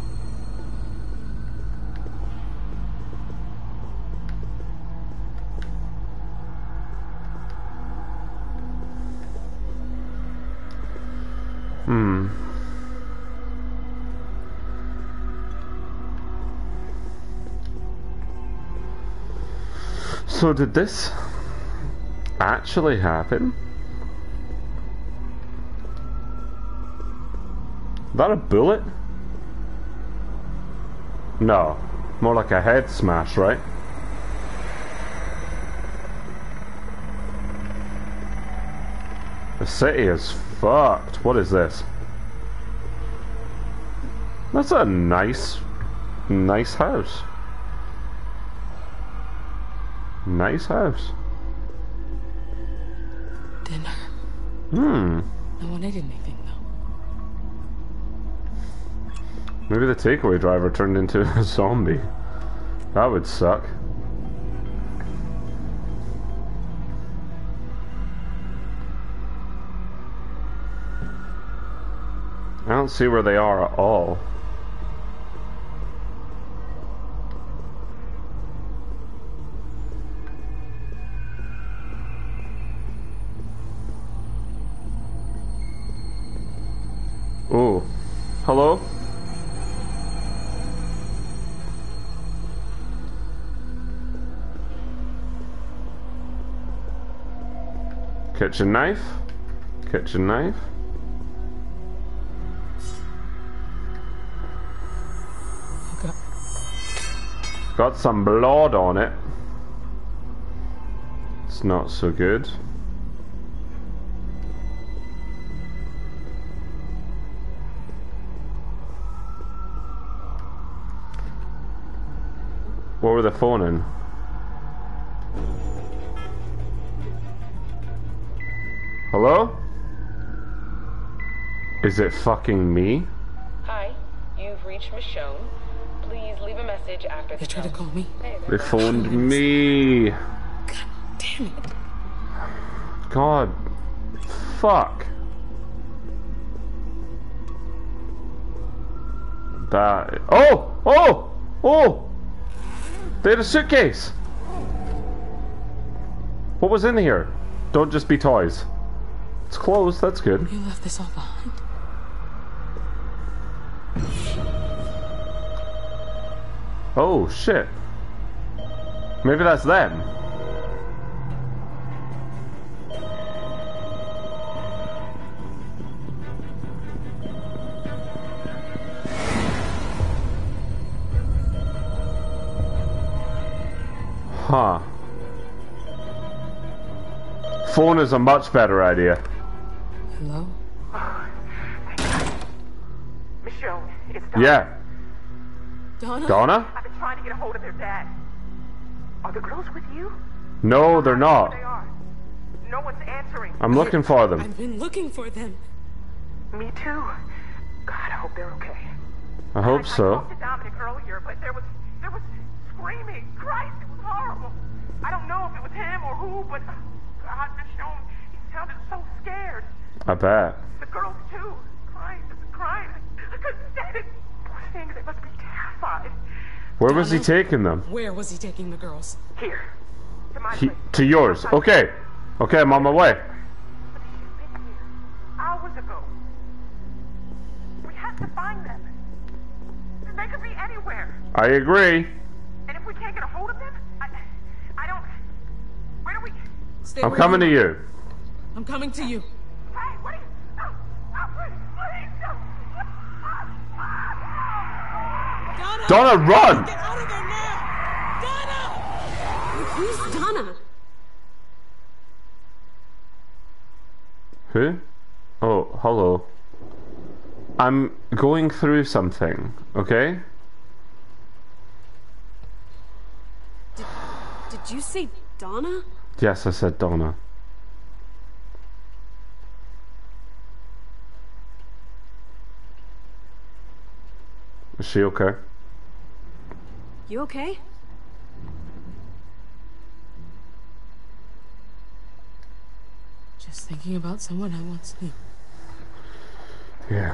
[SPEAKER 2] So did this actually happen? Is that a bullet? No. More like a head smash, right? The city is fucked. What is this? That's a nice house. Nice house.
[SPEAKER 4] Dinner.
[SPEAKER 2] Hmm.
[SPEAKER 4] No one ate anything, though.
[SPEAKER 2] Maybe the takeaway driver turned into a zombie. That would suck. I don't see where they are at all. Oh, hello? Kitchen knife? Kitchen knife?
[SPEAKER 4] Okay.
[SPEAKER 2] Got some blood on it. It's not so good. What were they phoning? Hello? Is it fucking me?
[SPEAKER 10] Hi, you've reached Michonne. Please leave a message after the
[SPEAKER 4] They tried to call me.
[SPEAKER 2] They phoned me.
[SPEAKER 4] God damn it.
[SPEAKER 2] God. Fuck. That. Oh! Oh! Oh! They had a suitcase! What was in here? Don't just be toys. It's closed, that's good.
[SPEAKER 4] You left this all behind.
[SPEAKER 2] Oh, shit. Maybe that's them. Huh. Phone is a much better idea.
[SPEAKER 4] Hello?
[SPEAKER 11] Michonne, it's Donna.
[SPEAKER 2] Yeah.
[SPEAKER 4] Donna?
[SPEAKER 2] Donna?
[SPEAKER 11] I've been trying to get a hold of their dad. Are the girls with you?
[SPEAKER 2] No, they're not.
[SPEAKER 11] They are. No one's answering.
[SPEAKER 2] I'm looking for them.
[SPEAKER 4] I've been looking for them.
[SPEAKER 11] Me too. God, I hope they're okay.
[SPEAKER 2] I hope
[SPEAKER 11] I
[SPEAKER 2] so.
[SPEAKER 11] talked to Dominic earlier, but there was screaming. Christ, it was horrible. I don't know if it was him or who, but God, Michonne, he sounded so scared.
[SPEAKER 2] I bet.
[SPEAKER 11] The girls too, crying. I couldn't stand it. Poor things, they must be terrified.
[SPEAKER 2] Where was he
[SPEAKER 4] Donna?
[SPEAKER 2] taking them?
[SPEAKER 4] Where was he taking the girls?
[SPEAKER 11] Here, to my place.
[SPEAKER 2] To yours. Okay. Okay, I'm on my way.
[SPEAKER 11] But she's been here hours ago. We have to find them. They could be anywhere.
[SPEAKER 2] I agree.
[SPEAKER 11] And if we can't get a hold of them, I don't. Where do we?
[SPEAKER 4] Stay
[SPEAKER 2] I'm
[SPEAKER 4] where
[SPEAKER 2] coming to
[SPEAKER 4] are.
[SPEAKER 2] you.
[SPEAKER 4] I'm coming to you.
[SPEAKER 11] Hey, what are you? No, please, no.
[SPEAKER 4] Donna!
[SPEAKER 2] Donna, run!
[SPEAKER 4] Get out of there now! Donna!
[SPEAKER 1] Who's Donna?
[SPEAKER 2] Who? Oh, hello. I'm going through something, okay?
[SPEAKER 1] Did you say Donna?
[SPEAKER 2] Yes, I said Donna. Is she okay?
[SPEAKER 1] You okay?
[SPEAKER 4] Just thinking about someone I once knew.
[SPEAKER 2] Yeah.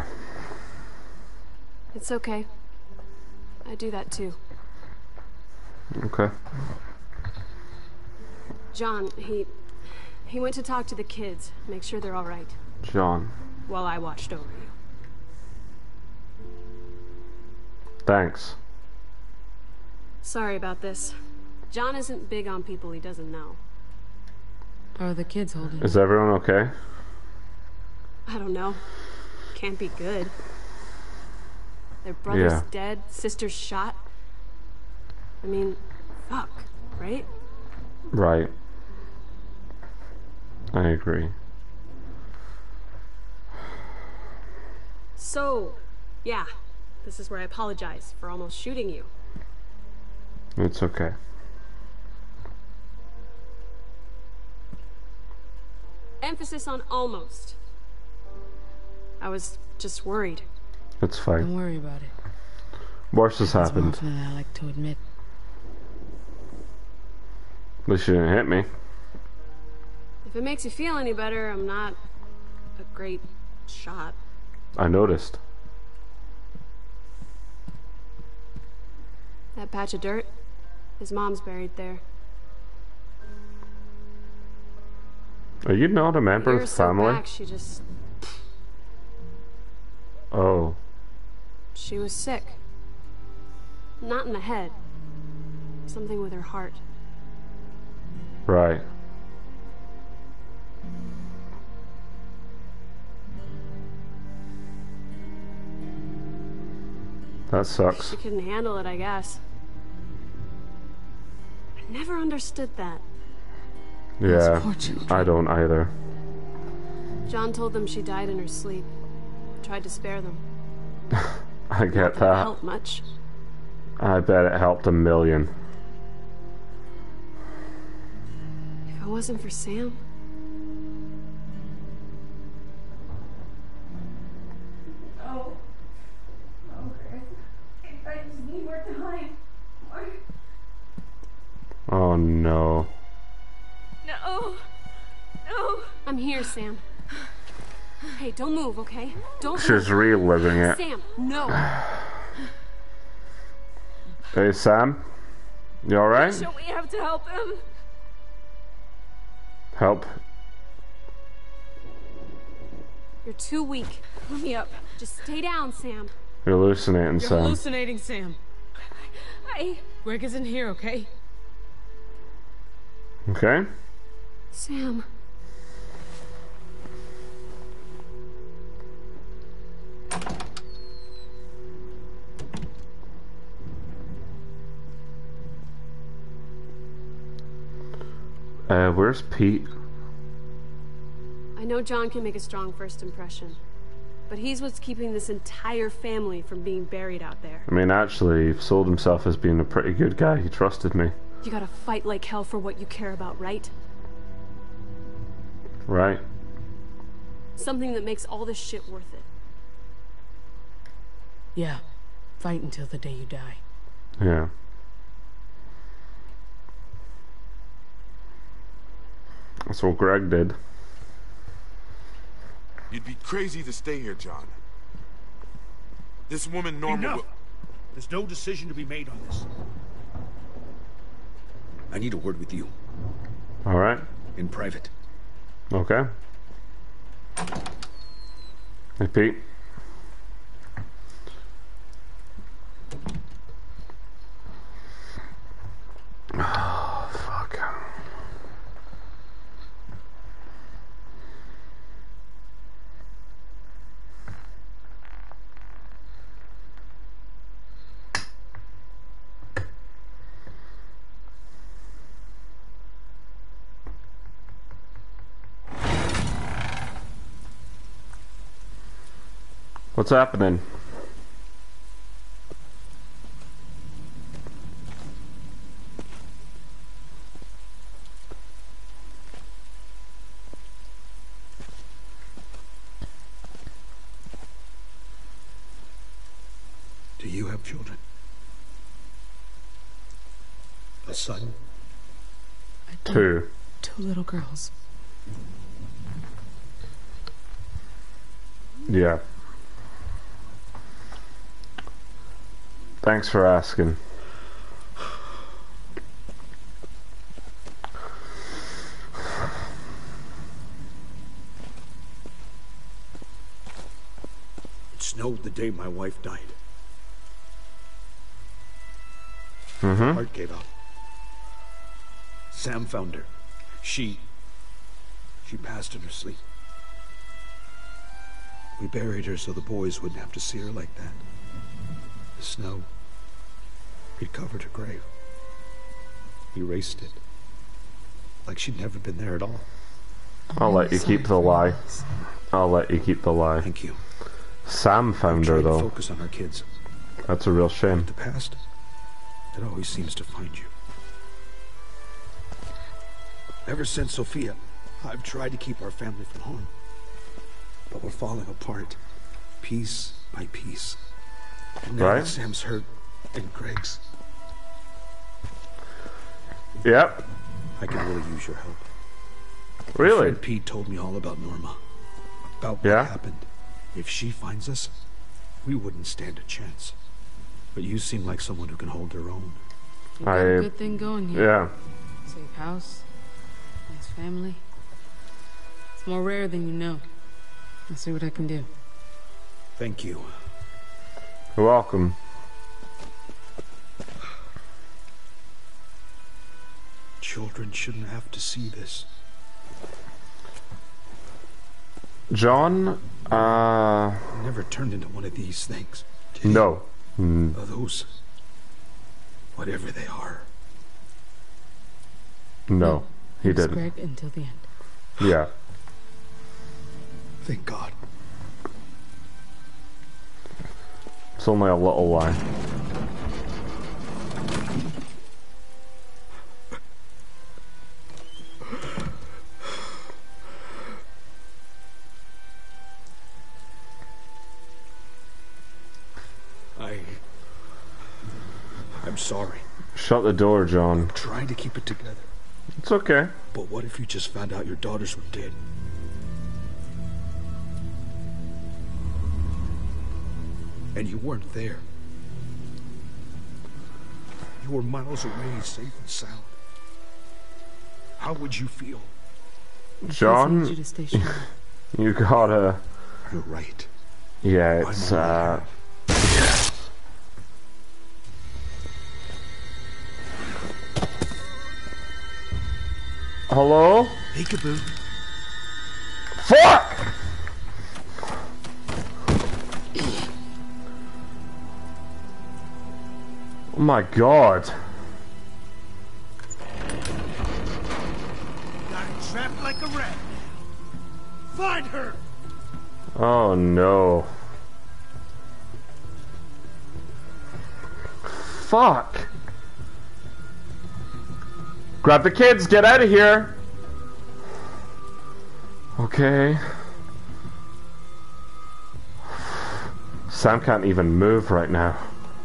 [SPEAKER 1] It's okay. I do that too.
[SPEAKER 2] Okay.
[SPEAKER 1] John, he went to talk to the kids, make sure they're all right,
[SPEAKER 2] John.
[SPEAKER 1] while I watched over you.
[SPEAKER 2] Thanks.
[SPEAKER 1] Sorry about this. John isn't big on people he doesn't know.
[SPEAKER 4] How are the kids holding?
[SPEAKER 2] Is everyone okay?
[SPEAKER 1] I don't know. Can't be good. Their brother's
[SPEAKER 2] Yeah.
[SPEAKER 1] dead, sister's shot.
[SPEAKER 12] I mean, fuck, right?
[SPEAKER 2] Right. I agree.
[SPEAKER 12] So, yeah, this is where I apologize for almost shooting you.
[SPEAKER 2] It's okay.
[SPEAKER 12] Emphasis on almost. I was just worried.
[SPEAKER 2] It's fine.
[SPEAKER 4] Don't worry about it.
[SPEAKER 2] Worse has
[SPEAKER 4] It's more
[SPEAKER 2] happened.
[SPEAKER 4] often than I like to admit.
[SPEAKER 2] At least you didn't hit me.
[SPEAKER 12] If it makes you feel any better, I'm not a great shot.
[SPEAKER 2] I noticed.
[SPEAKER 12] That patch of dirt, his mom's buried there.
[SPEAKER 2] Are you not a member of the
[SPEAKER 12] Years so
[SPEAKER 2] family?
[SPEAKER 12] back, she just...
[SPEAKER 2] Oh.
[SPEAKER 12] She was sick. Not in the head. Something with her heart.
[SPEAKER 2] Right. That sucks.
[SPEAKER 12] She couldn't handle it, I guess. I never understood that.
[SPEAKER 2] Yeah, I don't either.
[SPEAKER 12] John told them she died in her sleep. Tried to spare them.
[SPEAKER 2] I get
[SPEAKER 12] Didn't
[SPEAKER 2] that.
[SPEAKER 12] help much.
[SPEAKER 2] I bet it helped a million.
[SPEAKER 12] If it wasn't for Sam...
[SPEAKER 1] No. No, Chris. I just need more time. More.
[SPEAKER 2] Oh no.
[SPEAKER 1] No. No.
[SPEAKER 12] I'm here, Sam. Hey, don't move, okay? Don't
[SPEAKER 2] She's
[SPEAKER 12] move.
[SPEAKER 2] reliving it.
[SPEAKER 12] Sam, no.
[SPEAKER 2] Hey Sam, you alright?
[SPEAKER 1] Don't we have to help him?
[SPEAKER 2] Help.
[SPEAKER 12] You're too weak.
[SPEAKER 1] Let me up.
[SPEAKER 12] Just stay down, Sam.
[SPEAKER 2] You're hallucinating,
[SPEAKER 4] You're
[SPEAKER 2] Sam.
[SPEAKER 4] hallucinating, Sam. Greg isn't here, okay?
[SPEAKER 2] Okay.
[SPEAKER 12] Sam.
[SPEAKER 2] Where's Pete?
[SPEAKER 12] I know John can make a strong first impression, but he's what's keeping this entire family from being buried out there.
[SPEAKER 2] I mean, actually, he sold himself as being a pretty good guy. He trusted me.
[SPEAKER 12] You gotta fight like hell for what you care about, right?
[SPEAKER 2] Right.
[SPEAKER 12] Something that makes all this shit worth it.
[SPEAKER 4] Yeah. Fight until the day you die.
[SPEAKER 2] Yeah. That's what Greg did.
[SPEAKER 7] You'd be crazy to stay here, John. This woman Norma
[SPEAKER 9] Enough.
[SPEAKER 7] will...
[SPEAKER 9] There's no decision to be made on this.
[SPEAKER 13] I need a word with you.
[SPEAKER 2] Alright.
[SPEAKER 13] In private.
[SPEAKER 2] Okay. Hey, Pete. Oh, fuck. What's happening?
[SPEAKER 13] Do you have children? A son?
[SPEAKER 2] Two.
[SPEAKER 4] Two little girls.
[SPEAKER 2] Yeah. Thanks for asking.
[SPEAKER 13] It snowed the day my wife died.
[SPEAKER 2] Mm-hmm.
[SPEAKER 13] Heart gave out. Sam found her. She passed in her sleep. We buried her so the boys wouldn't have to see her like that. The snow, it covered her grave. erased it. Like she'd never been there at all.
[SPEAKER 2] I'll let you keep the lie. I'll let you keep the lie.
[SPEAKER 13] Thank you.
[SPEAKER 2] Sam found her, though.
[SPEAKER 13] Focus on our kids.
[SPEAKER 2] That's a real shame.
[SPEAKER 13] The past, it always seems to find you. Ever since Sophia, I've tried to keep our family from harm. But we're falling apart, piece by piece. And now that Sam's hurt, and Greg's.
[SPEAKER 2] Yep.
[SPEAKER 13] I could really use your help.
[SPEAKER 2] Really?
[SPEAKER 13] My friend Pete told me all about Norma. About what happened. If she finds us, we wouldn't stand a chance. But you seem like someone who can hold their own.
[SPEAKER 4] You got a good thing going here.
[SPEAKER 2] Yeah.
[SPEAKER 4] Safe house, nice family. It's more rare than you know. I'll see what I can do.
[SPEAKER 13] Thank you.
[SPEAKER 2] You're welcome.
[SPEAKER 13] Children shouldn't have to see this.
[SPEAKER 2] John,
[SPEAKER 13] never turned into one of these things.
[SPEAKER 2] No.
[SPEAKER 13] Those, whatever they are.
[SPEAKER 2] No, he didn't.
[SPEAKER 4] Greg until the end.
[SPEAKER 2] Yeah.
[SPEAKER 13] Thank God.
[SPEAKER 2] It's only a little lie.
[SPEAKER 13] I'm sorry.
[SPEAKER 2] Shut the door, John.
[SPEAKER 13] I'm trying to keep it together.
[SPEAKER 2] It's okay.
[SPEAKER 13] But what if you just found out your daughters were dead? And you weren't there. You were miles away, safe and sound. How would you feel?
[SPEAKER 2] John,
[SPEAKER 4] you to stay strong.
[SPEAKER 2] You gotta...
[SPEAKER 13] You're right.
[SPEAKER 2] Yeah, it's, Hello?
[SPEAKER 3] Peekaboo.
[SPEAKER 2] Fuck! Oh my god.
[SPEAKER 3] Got it trapped like a rat. Find her!
[SPEAKER 2] Oh no. Fuck. Grab the kids, get out of here. Okay. Sam can't even move right now.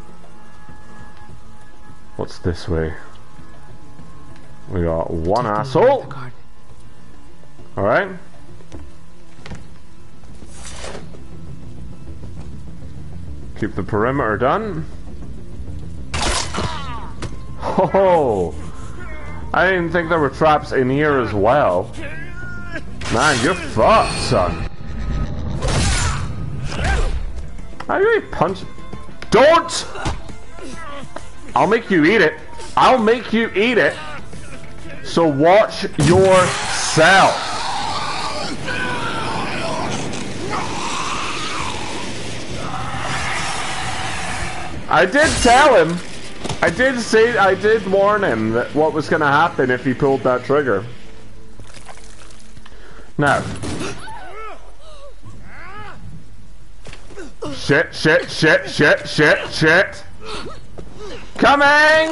[SPEAKER 2] What's this way? We got one asshole. Alright. Keep the perimeter done. Oh, I didn't think there were traps in here as well. Man, you're fucked, son. How do you punch? Don't! I'll make you eat it. I'll make you eat it. So watch yourself. I did tell him. I did warn him that what was going to happen if he pulled that trigger. Now. Shit, shit, shit, shit, shit, shit. Coming!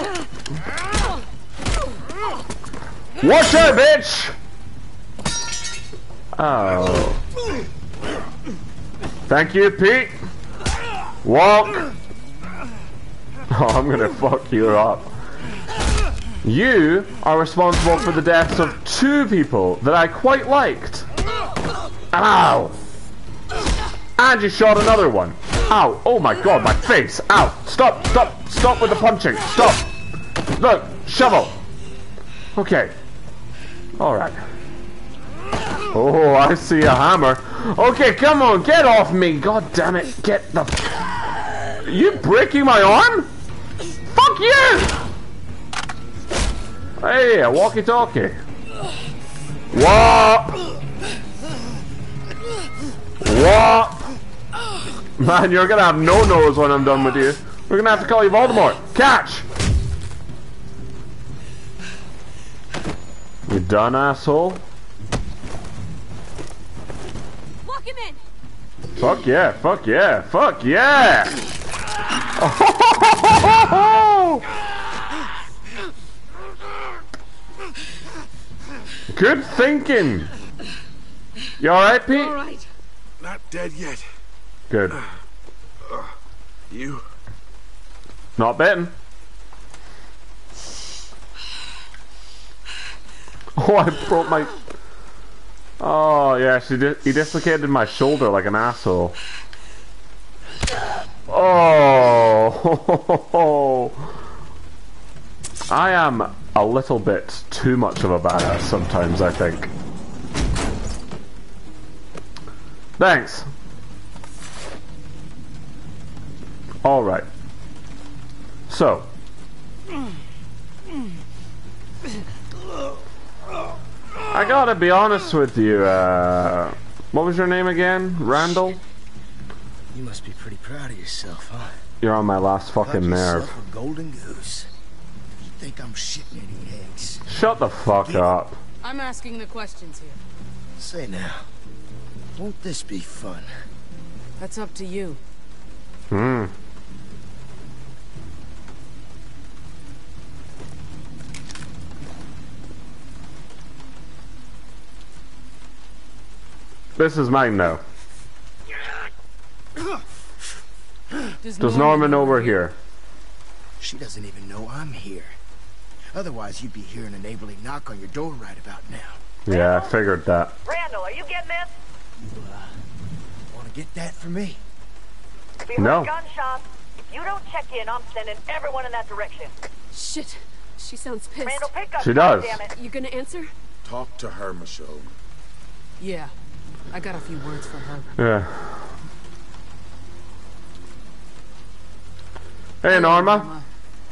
[SPEAKER 2] Watch out, bitch! Oh. Thank you, Pete. Walk. Oh, I'm gonna fuck you up. You are responsible for the deaths of 2 people that I quite liked. Ow! And you shot another one. Ow! Oh my god, my face! Ow! Stop! Stop! Stop with the punching! Stop! Look! Shovel! Okay. Alright. Oh, I see a hammer. Okay, come on, get off me! God damn it! Get the... Are you breaking my arm? Fuck you! Hey, a walkie-talkie. Wop! Wop! Man, you're gonna have no nose when I'm done with you. We're gonna have to call you Voldemort. Catch! You done, asshole?
[SPEAKER 1] Lock him in!
[SPEAKER 2] Fuck yeah, fuck yeah, fuck yeah! Good thinking! You alright, Pete?
[SPEAKER 7] All right. Not dead yet.
[SPEAKER 2] Good.
[SPEAKER 7] You?
[SPEAKER 2] Not bitten. Oh, I broke my... Oh, yeah, he dislocated my shoulder like an asshole. Oh! I am a little bit too much of a badass sometimes, I think. Thanks. Alright. So. I gotta be honest with you, what was your name again? Randall?
[SPEAKER 3] You must be pretty proud of yourself, huh?
[SPEAKER 2] You're on my last fucking nerve.
[SPEAKER 3] Yourself a golden goose. You think I'm shitting any eggs?
[SPEAKER 2] Shut the fuck up.
[SPEAKER 4] I'm asking the questions here.
[SPEAKER 3] Say now, won't this be fun?
[SPEAKER 4] That's up to you.
[SPEAKER 2] This is mine now. Does Norma know we're here?
[SPEAKER 3] She doesn't even know I'm here. Otherwise, you'd be hearing a neighborly knock on your door right about now.
[SPEAKER 2] Yeah, I figured that.
[SPEAKER 11] Randall, are you getting this?
[SPEAKER 3] You, want to get that for me?
[SPEAKER 11] We heard
[SPEAKER 2] No.
[SPEAKER 11] gunshots. If you don't check in, I'm sending everyone in that direction.
[SPEAKER 12] Shit. She sounds pissed.
[SPEAKER 11] Randall, pick up.
[SPEAKER 2] She does.
[SPEAKER 11] Goddammit.
[SPEAKER 12] You gonna answer?
[SPEAKER 7] Talk to her, Michonne.
[SPEAKER 4] Yeah. I got a few words for her.
[SPEAKER 2] Yeah. Hey, Norma.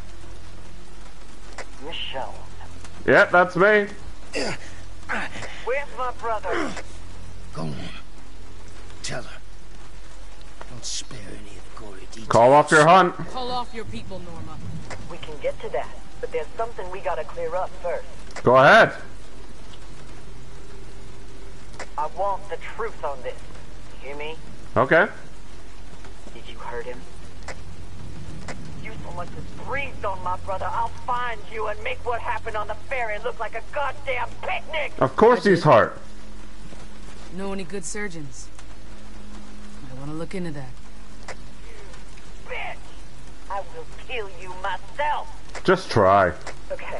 [SPEAKER 11] Michonne.
[SPEAKER 2] Yep, that's me.
[SPEAKER 11] Where's my brother?
[SPEAKER 3] Go on. Tell her. Don't spare any of the gory details.
[SPEAKER 2] Call off your hunt.
[SPEAKER 4] Call off your people, Norma.
[SPEAKER 11] We can get to that, but there's something we gotta clear up first.
[SPEAKER 2] Go ahead.
[SPEAKER 11] I want the truth on this. You hear me?
[SPEAKER 2] Okay.
[SPEAKER 11] Did you hurt him? You so much as breathed on my brother, I'll find you and make what happened on the ferry look like a goddamn picnic!
[SPEAKER 2] Of course he's hurt.
[SPEAKER 4] Know any good surgeons? I want to look into that.
[SPEAKER 11] Bitch! I will kill you myself!
[SPEAKER 2] Just try.
[SPEAKER 11] Okay.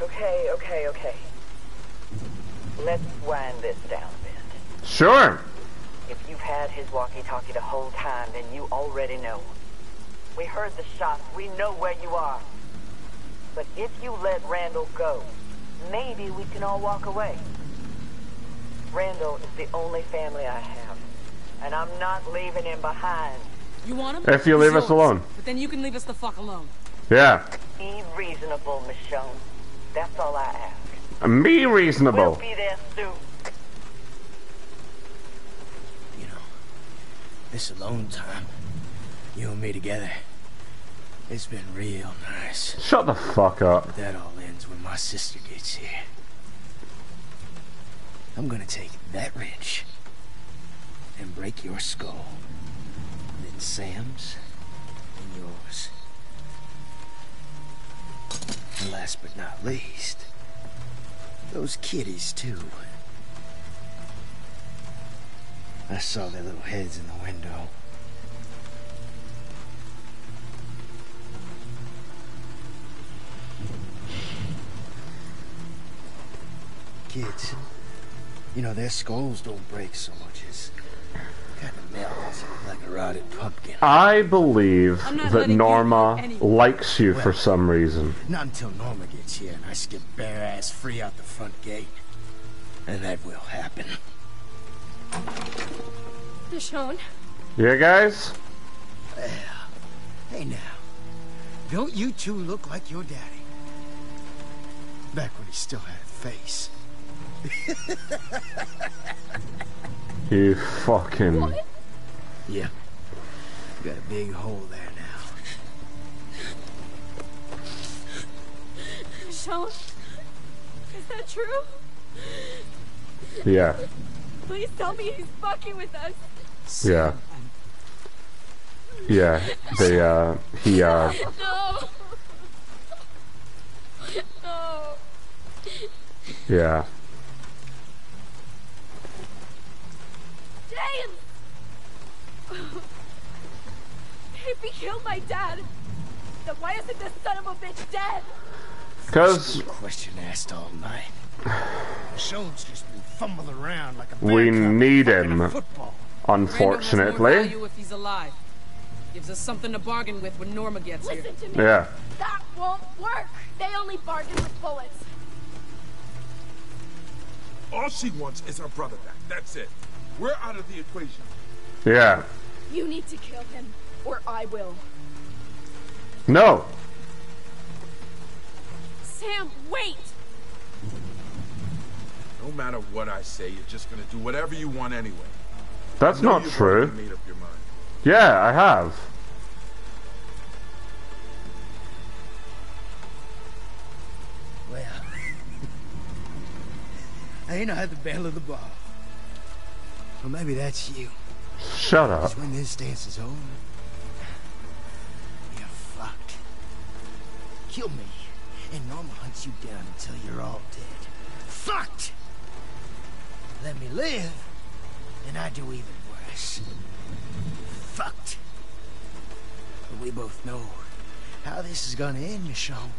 [SPEAKER 11] Let's wind this down a bit.
[SPEAKER 2] Sure.
[SPEAKER 11] If you've had his walkie-talkie the whole time, then you already know. We heard the shots. We know where you are. But if you let Randall go, maybe we can all walk away. Randall is the only family I have, and I'm not leaving him behind.
[SPEAKER 4] You want him?
[SPEAKER 2] If you leave us alone.
[SPEAKER 4] But then you can leave us the fuck alone.
[SPEAKER 2] Yeah.
[SPEAKER 11] Be reasonable, Michonne. That's all I ask.
[SPEAKER 2] Be reasonable.
[SPEAKER 11] We'll be there soon.
[SPEAKER 3] You know, this alone time, you and me together, it's been real nice.
[SPEAKER 2] Shut the fuck up.
[SPEAKER 3] But that all ends when my sister gets here. I'm gonna take that wrench and break your skull. Then Sam's and yours. And last but not least, those kitties too. I saw their little heads in the window. Kids, you know, their skulls don't break so much as kind of melt like a rotted pumpkin.
[SPEAKER 2] I believe that Norma likes you for some reason.
[SPEAKER 3] Not until Norma gets here and I skip bare ass free out the front gate. And that will happen.
[SPEAKER 1] Michonne.
[SPEAKER 2] Yeah, guys?
[SPEAKER 3] Well, hey now. Don't you two look like your daddy? Back when he still had a face.
[SPEAKER 2] You fucking...
[SPEAKER 1] What?
[SPEAKER 3] Yeah. Got a big hole there now.
[SPEAKER 1] Michonne? Is that true?
[SPEAKER 2] Yeah.
[SPEAKER 1] Please tell me he's fucking with us.
[SPEAKER 2] Yeah. Yeah. They, he,
[SPEAKER 1] No. No.
[SPEAKER 2] yeah.
[SPEAKER 1] James! If he killed my dad, then why isn't this son of a bitch dead?
[SPEAKER 2] Because
[SPEAKER 3] question asked all night. Michonne's just been fumbling around like a
[SPEAKER 2] we need him,
[SPEAKER 4] Randall has
[SPEAKER 2] unfortunately.
[SPEAKER 4] more value if he's alive. Gives us something to bargain with when Norma gets here.
[SPEAKER 1] Listen to me.
[SPEAKER 2] Yeah.
[SPEAKER 1] That won't work. They only bargain with bullets.
[SPEAKER 7] All she wants is her brother back. That's it. We're out of the equation.
[SPEAKER 2] Yeah.
[SPEAKER 1] You need to kill him, or I will.
[SPEAKER 2] No.
[SPEAKER 1] Sam, wait!
[SPEAKER 7] No matter what I say, you're just gonna do whatever you want anyway.
[SPEAKER 2] That's not
[SPEAKER 7] you've
[SPEAKER 2] true.
[SPEAKER 7] already made up your mind.
[SPEAKER 2] Yeah, I have.
[SPEAKER 3] Well, I ain't had the bell of the ball. Well, maybe that's you.
[SPEAKER 2] Shut up.
[SPEAKER 3] 'Cause when this dance is over, you're fucked. Kill me, and Norma hunts you down until you're all dead. Fucked! Let me live, and I do even worse. Fucked. But we both know how this is gonna end, Michonne.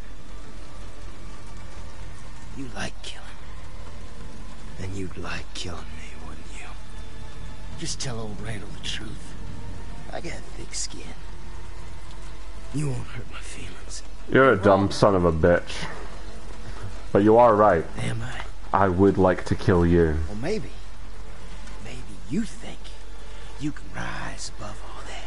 [SPEAKER 3] You like killing. Then you'd like killing me, wouldn't you? Just tell old Randall the truth. I got thick skin. You won't hurt my feelings.
[SPEAKER 2] You're a dumb son of a bitch. But you are right.
[SPEAKER 3] Am I?
[SPEAKER 2] I would like to kill you.
[SPEAKER 3] Well, maybe you think you can rise above all that.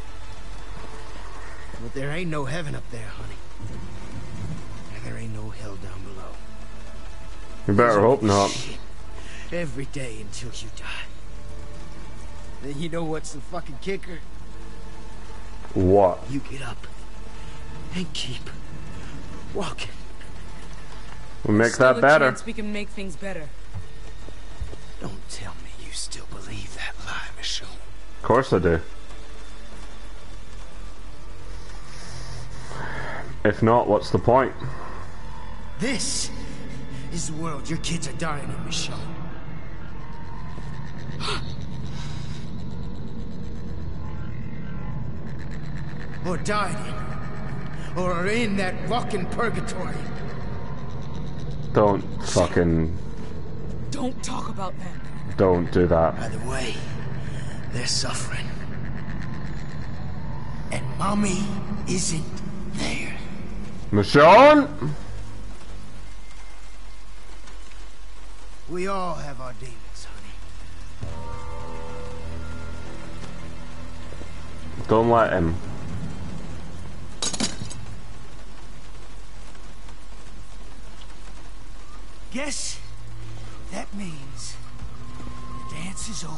[SPEAKER 3] But there ain't no heaven up there, honey. And there ain't no hell down below.
[SPEAKER 2] You better hope not.
[SPEAKER 3] Shit. Every day until you die. Then you know what's the fucking kicker?
[SPEAKER 2] What?
[SPEAKER 3] You get up and keep walking.
[SPEAKER 2] We'll make
[SPEAKER 4] Still
[SPEAKER 2] that
[SPEAKER 4] a
[SPEAKER 2] better.
[SPEAKER 4] chance we can make things better.
[SPEAKER 3] Don't tell me you still believe that lie, Michonne.
[SPEAKER 2] Of course I do. If not, what's the point?
[SPEAKER 3] This is the world your kids are dying in, Michonne. Or died in. Or are in that walking purgatory.
[SPEAKER 2] Don't fucking...
[SPEAKER 4] Don't talk about that.
[SPEAKER 2] Don't do that.
[SPEAKER 3] Either way, they're suffering. And Mommy isn't there.
[SPEAKER 2] Michonne?
[SPEAKER 3] We all have our demons, honey.
[SPEAKER 2] Don't let him.
[SPEAKER 3] Guess that means the dance is over.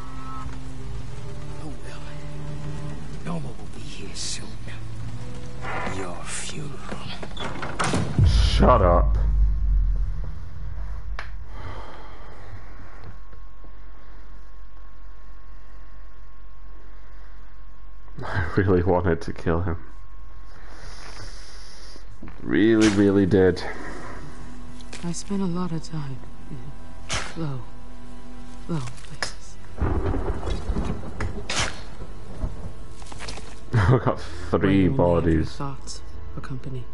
[SPEAKER 3] Oh well. Norma will be here soon. Your funeral.
[SPEAKER 2] Shut up. I really wanted to kill him. Really, really did.
[SPEAKER 4] I spent a lot of time in low places.
[SPEAKER 2] I've got 3 bodies.
[SPEAKER 4] Thoughts for company.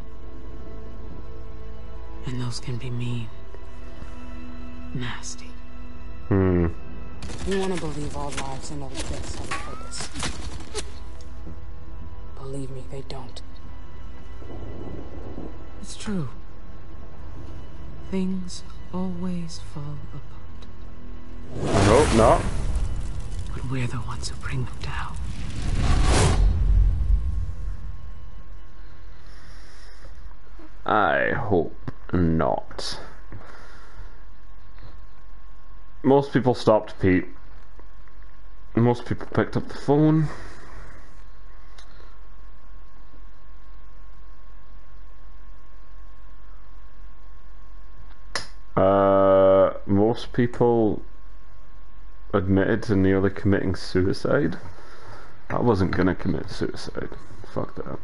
[SPEAKER 4] And those can be mean. Nasty.
[SPEAKER 2] Hmm.
[SPEAKER 4] You want to believe all lives and all deaths have a purpose. Believe me, they don't. It's true. Things always fall apart.
[SPEAKER 2] I hope not.
[SPEAKER 4] But we're the ones who bring them down.
[SPEAKER 2] I hope not. Most people stopped Pete. Most people picked up the phone. most people admitted to nearly committing suicide. I wasn't gonna commit suicide. Fuck that.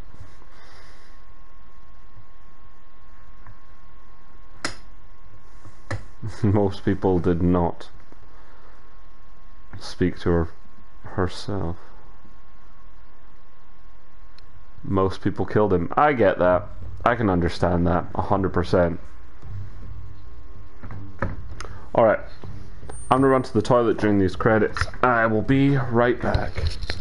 [SPEAKER 2] Most people did not speak to herself. Most people killed him. I get that. I can understand that 100%. Alright. I'm gonna run to the toilet during these credits. I will be right back.